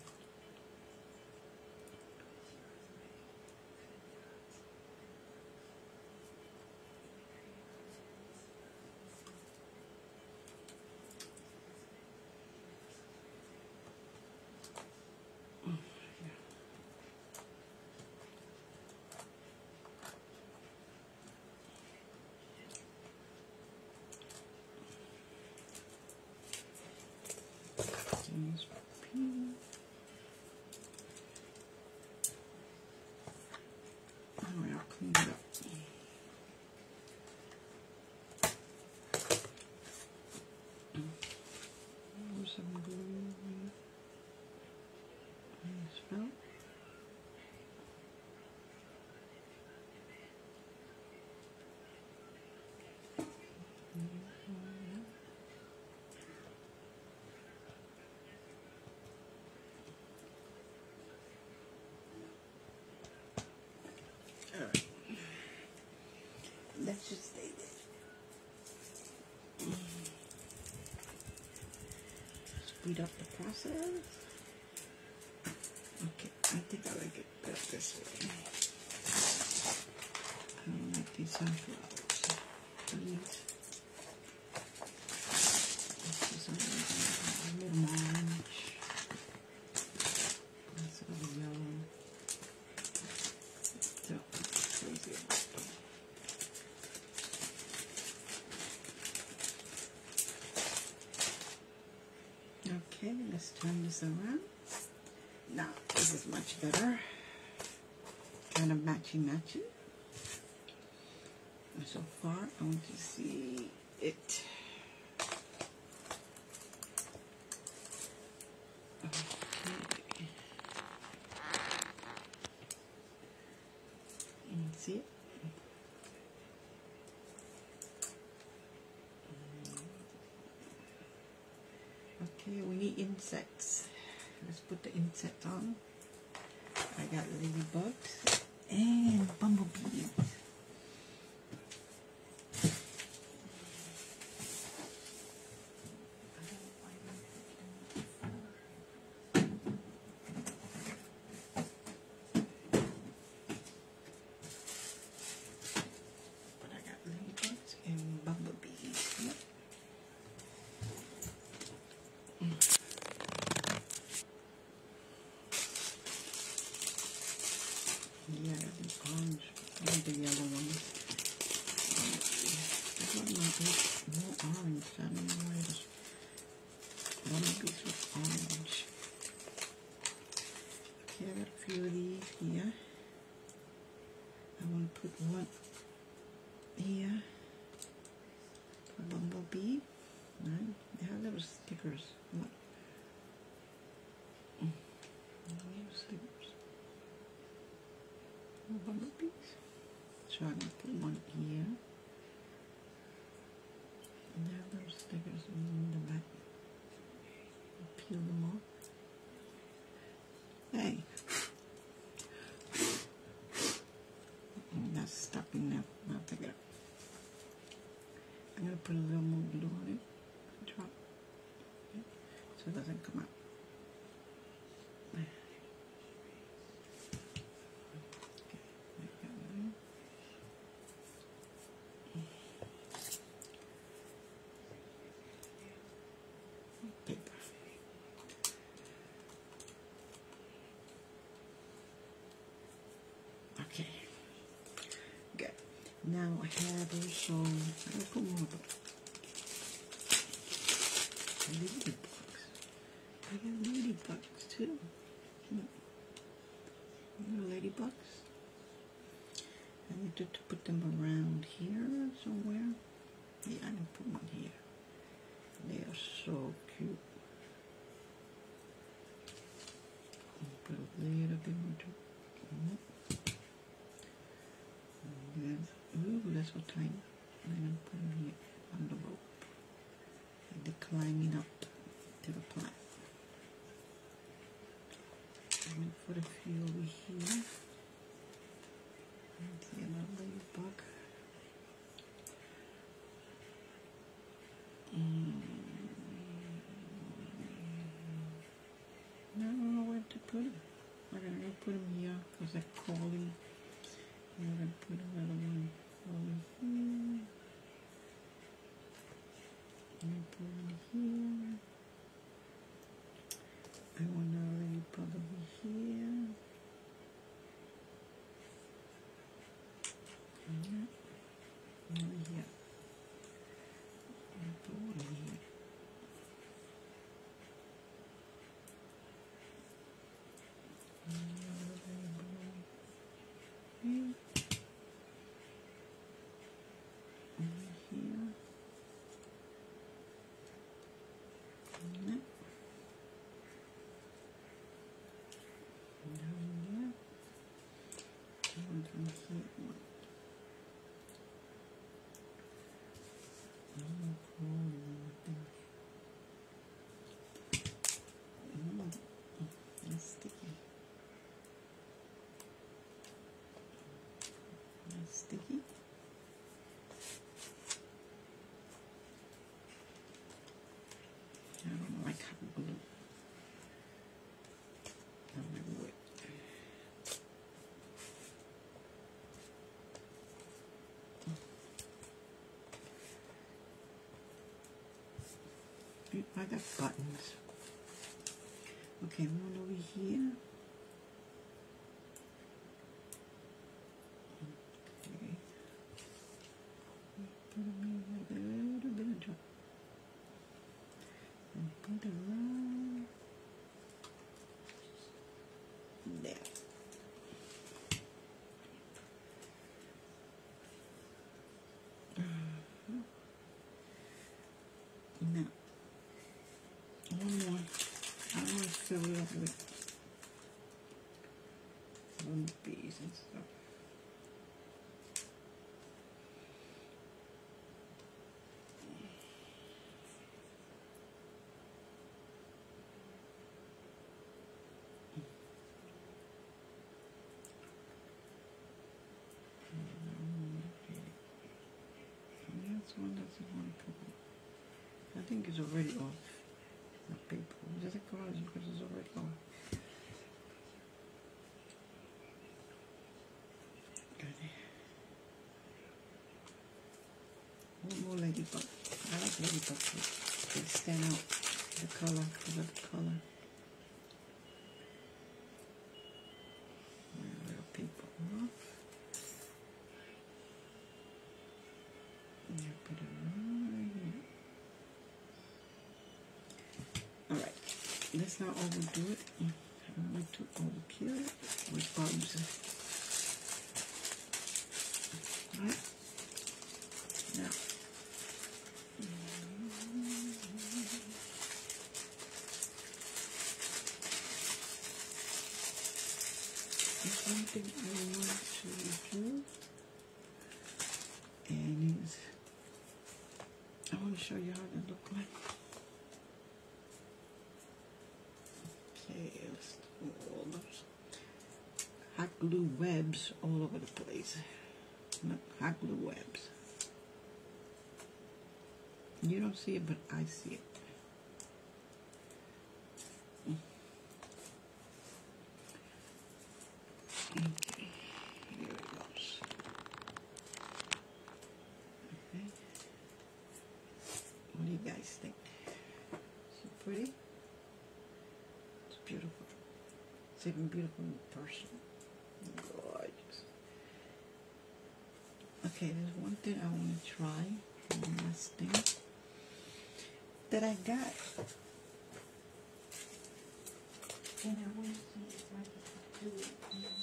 These pink. Anyway, I'll clean it up. There's some glue and felt. Alright. Let's just stay there. Speed up the process. Okay, I think I like it better this way. I don't like these sunflowers. These. This is a little orange. This is yellow. So, crazy about them. Okay, let's turn this around. Now, this is much better. Kind of matchy matchy. So far, I want to see it. Okay. You can see it. Okay, we need insects. Let's put the insects on. I got ladybugs and bumblebees. But I got ladybugs and bumblebees. Yep. Yeah, the orange and the yellow one. This one might be more orange. I don't know why this one of these was orange. Okay, I got a few of these here. I want to put one here for bumblebee. Right? They have little stickers. What? Mm. Little stickers. Bumblebees. So I'm going to put one here. And there are those stickers in the back. Peel them off. Hey, put a little more glue on it. Drop it so it doesn't come out. Paper. Okay. Good. Now I have also, I'll put more of ladybugs. I got ladybugs too. Look. Little ladybugs. I need to, to put them around here somewhere. Yeah, I didn't put one here. They are so cute. Put a little bit more too. And then, ooh, that's so tiny. I'm going to put them here on the rope. And they're climbing up to the plant. I'm going to put a few over here. And see another ladybug. Mm. I don't know where to put them. I'm going to put them here because they're calling. I'm going to put another one over here. I'm going to put one here. I want another ladybug over here. And over here. I'm going to put one here. That's sticky. That's sticky. I don't like hot glue. I'm gonna wet. I got buttons. Okay, one over here. Okay. Put them in like a little bit of drop. And put it right there. Now, one more. I want to fill it up with some bees and stuff. That's one doesn't want to come off. I think it's already off. The paper. Does it go out because it's already off? One more ladybug. I like ladybugs. They stand out. The color, because of the color. A little paper off. And you put it right here. Alright. Let's not overdo it. I don't like to overkill it with bugs. Alright. Now. There's one thing I want to do, and it's, I want to show you how they look like. Okay, let's do all those hot glue webs all over the place. Look, hot glue webs. You don't see it, but I see it. Okay, here it goes. Okay. What do you guys think? Is it pretty? It's beautiful. It's even beautiful in person. Gorgeous. Okay, there's one thing I want to try. One last thing that I got. And I want to see if I can do it.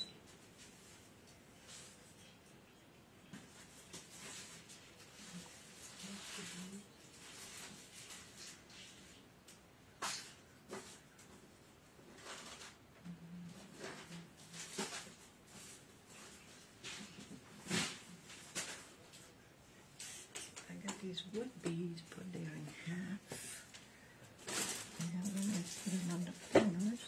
These wood beads, but they are in half. And I'm going to put them on the fingers.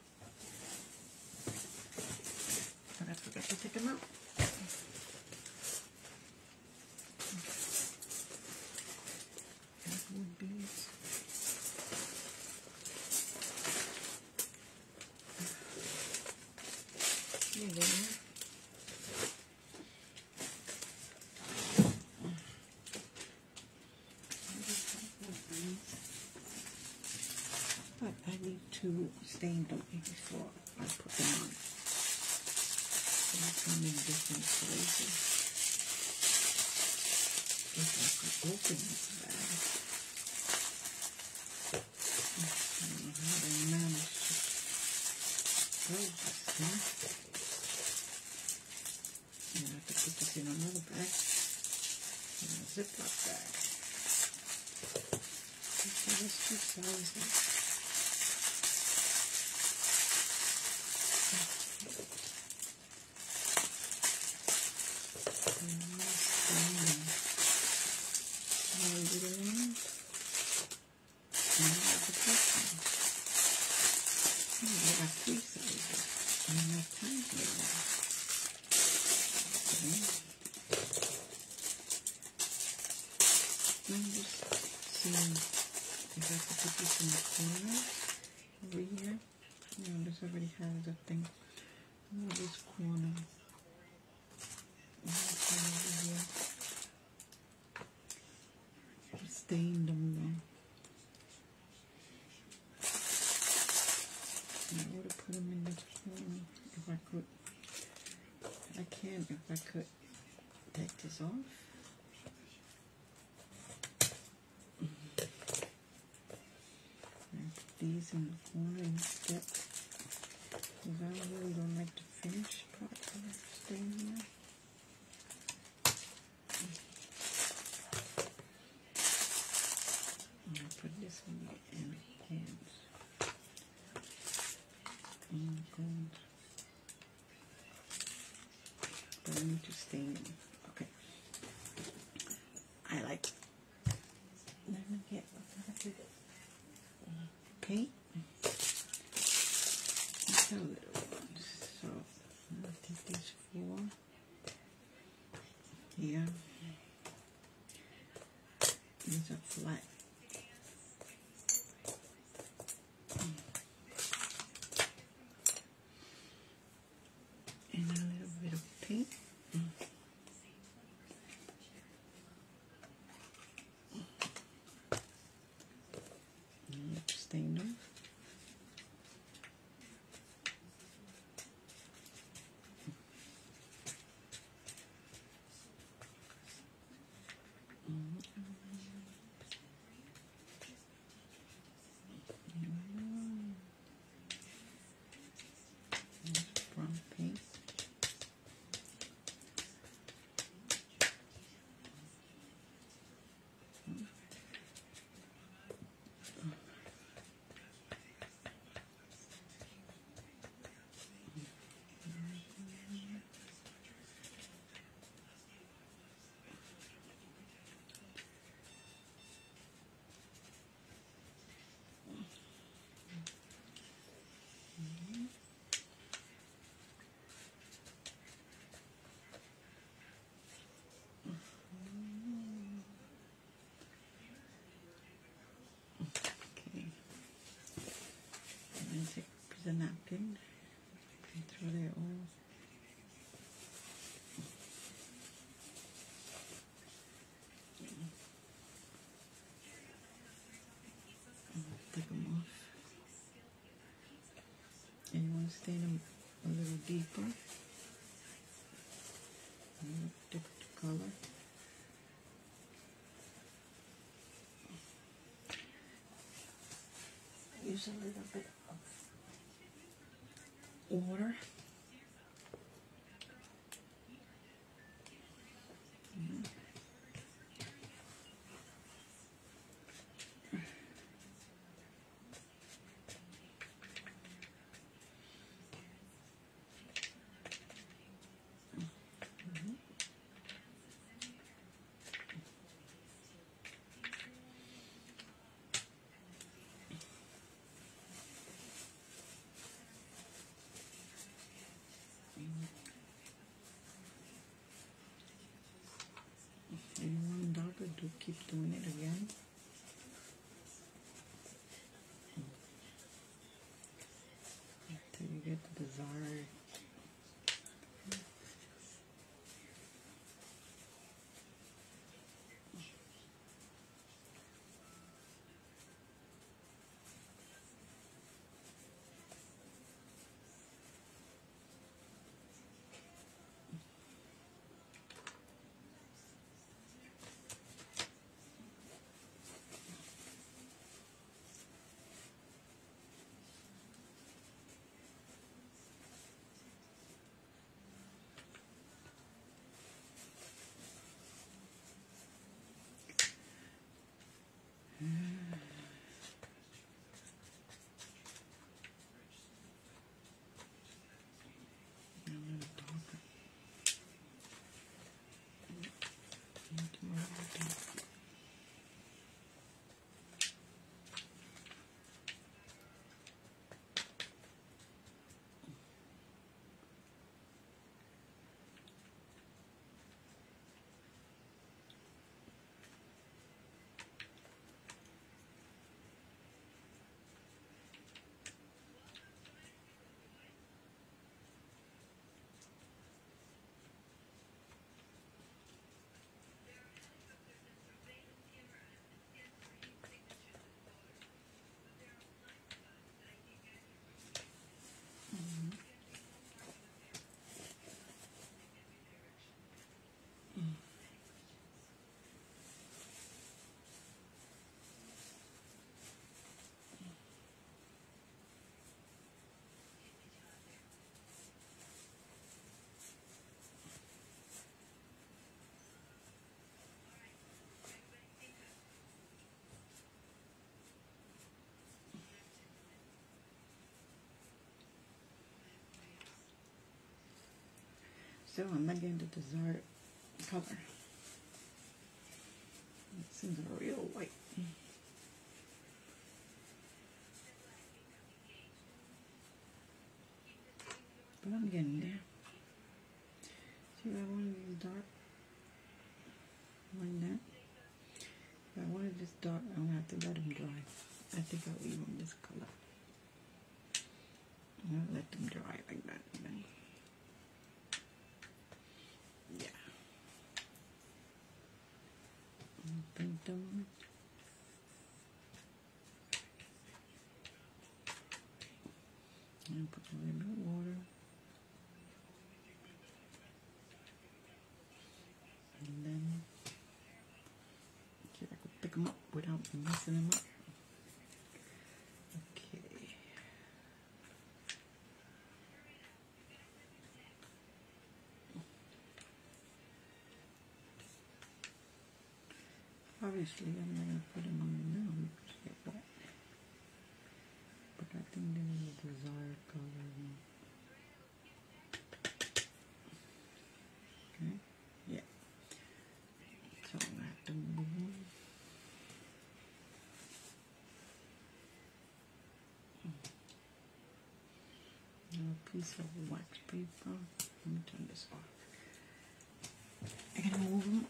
But I forgot to take them out. Half wood beads. Here they are. But I need to stain them before I put them on. They come in different sizes. If I could open this bag. I don't know how they managed to close this thing. And I have to put this in another bag. In a Ziploc bag. So there's two sizes. Let me just see if I can put this in the corner over here. No, this already has a thing. Oh, this corner. This corner over here. Stain them though. I would have put them in the corner if I could. I can if I could take this off. These in the corner instead, because I really don't like the finished part of the stain here. I'm going to put this one in the corners. In the corners. But I need to stain them. Okay. I like it. Let me get paint. It's a little one. So I'm going to take these four here. These are flat. And a little bit of paint. Stain them. Brown paint. gonna take a piece of napkin and throw the oil. Take them off. And you want to stain them a little deeper. And dip the color. Use a little bit of water. Mm-hmm. If you want darker, do keep doing it again. Until you get the desired. So I'm not getting the desired color. It seems real white. But I'm getting there. See, if I want to use dark like that. If I wanted this dark, I'm gonna have to let them dry. I think I'll leave them this color. I'm gonna let them dry like that. Then. Yeah. Paint them. And put a little bit of water. And then see if I could pick them up without messing them up. Okay. Obviously, I'm not going to put them on now because they get wet. But I think they need a desired color. Okay? Yeah. So I'm going to have to move them. A piece of wax paper. Let me turn this off. I can move them.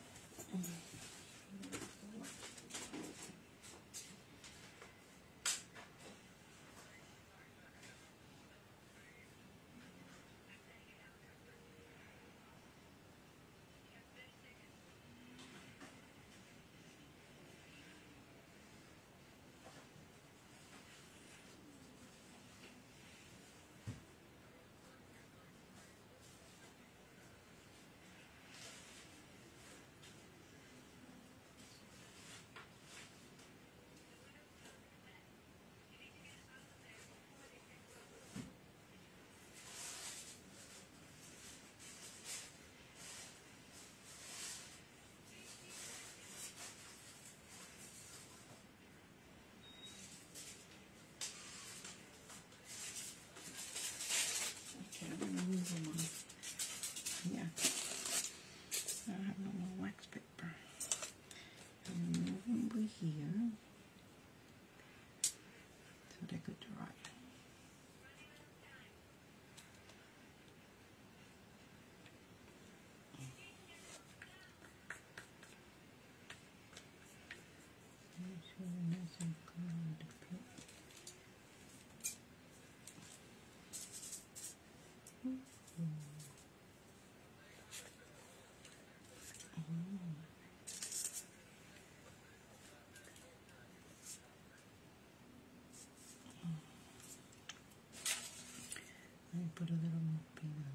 I put a little more paint on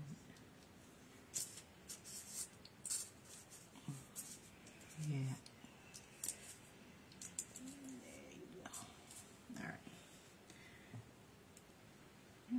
it. Yeah. There you go. All right. Hmm.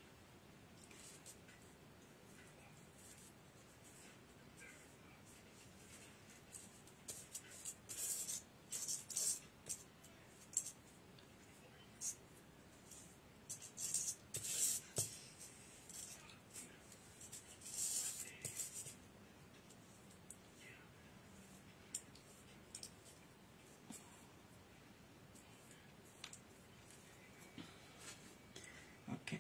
Okay.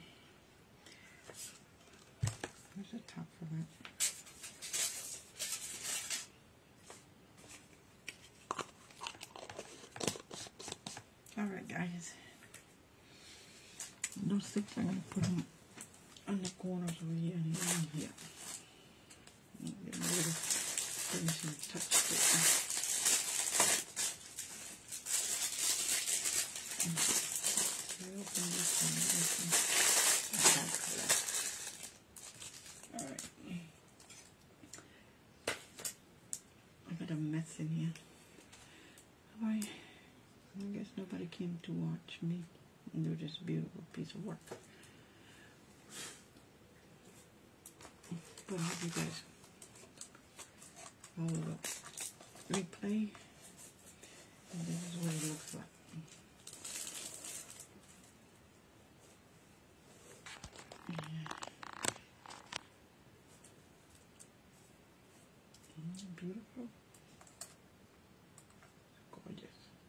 Where's the top for that? Alright guys, those six I'm going to put them on the corners over here and here and here. Get a little finishing touch to it. I open this one, this one, that color. Alright. I got a mess in here. Alright. I guess nobody came to watch me do this beautiful piece of work. But I hope you guys follow the replay. And this is what it looks like. Yeah. Mm, beautiful. Gorgeous.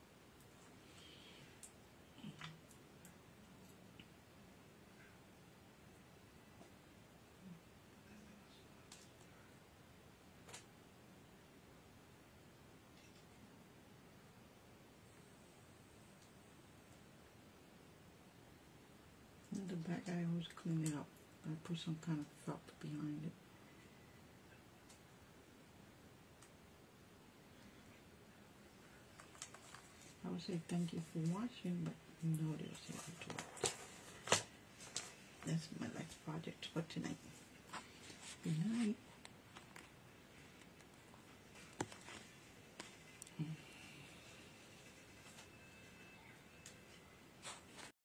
The back I always clean it up. I put some kind of felt behind it. I would say thank you for watching, but no, there's here to watch. That's my life project for tonight. Good night.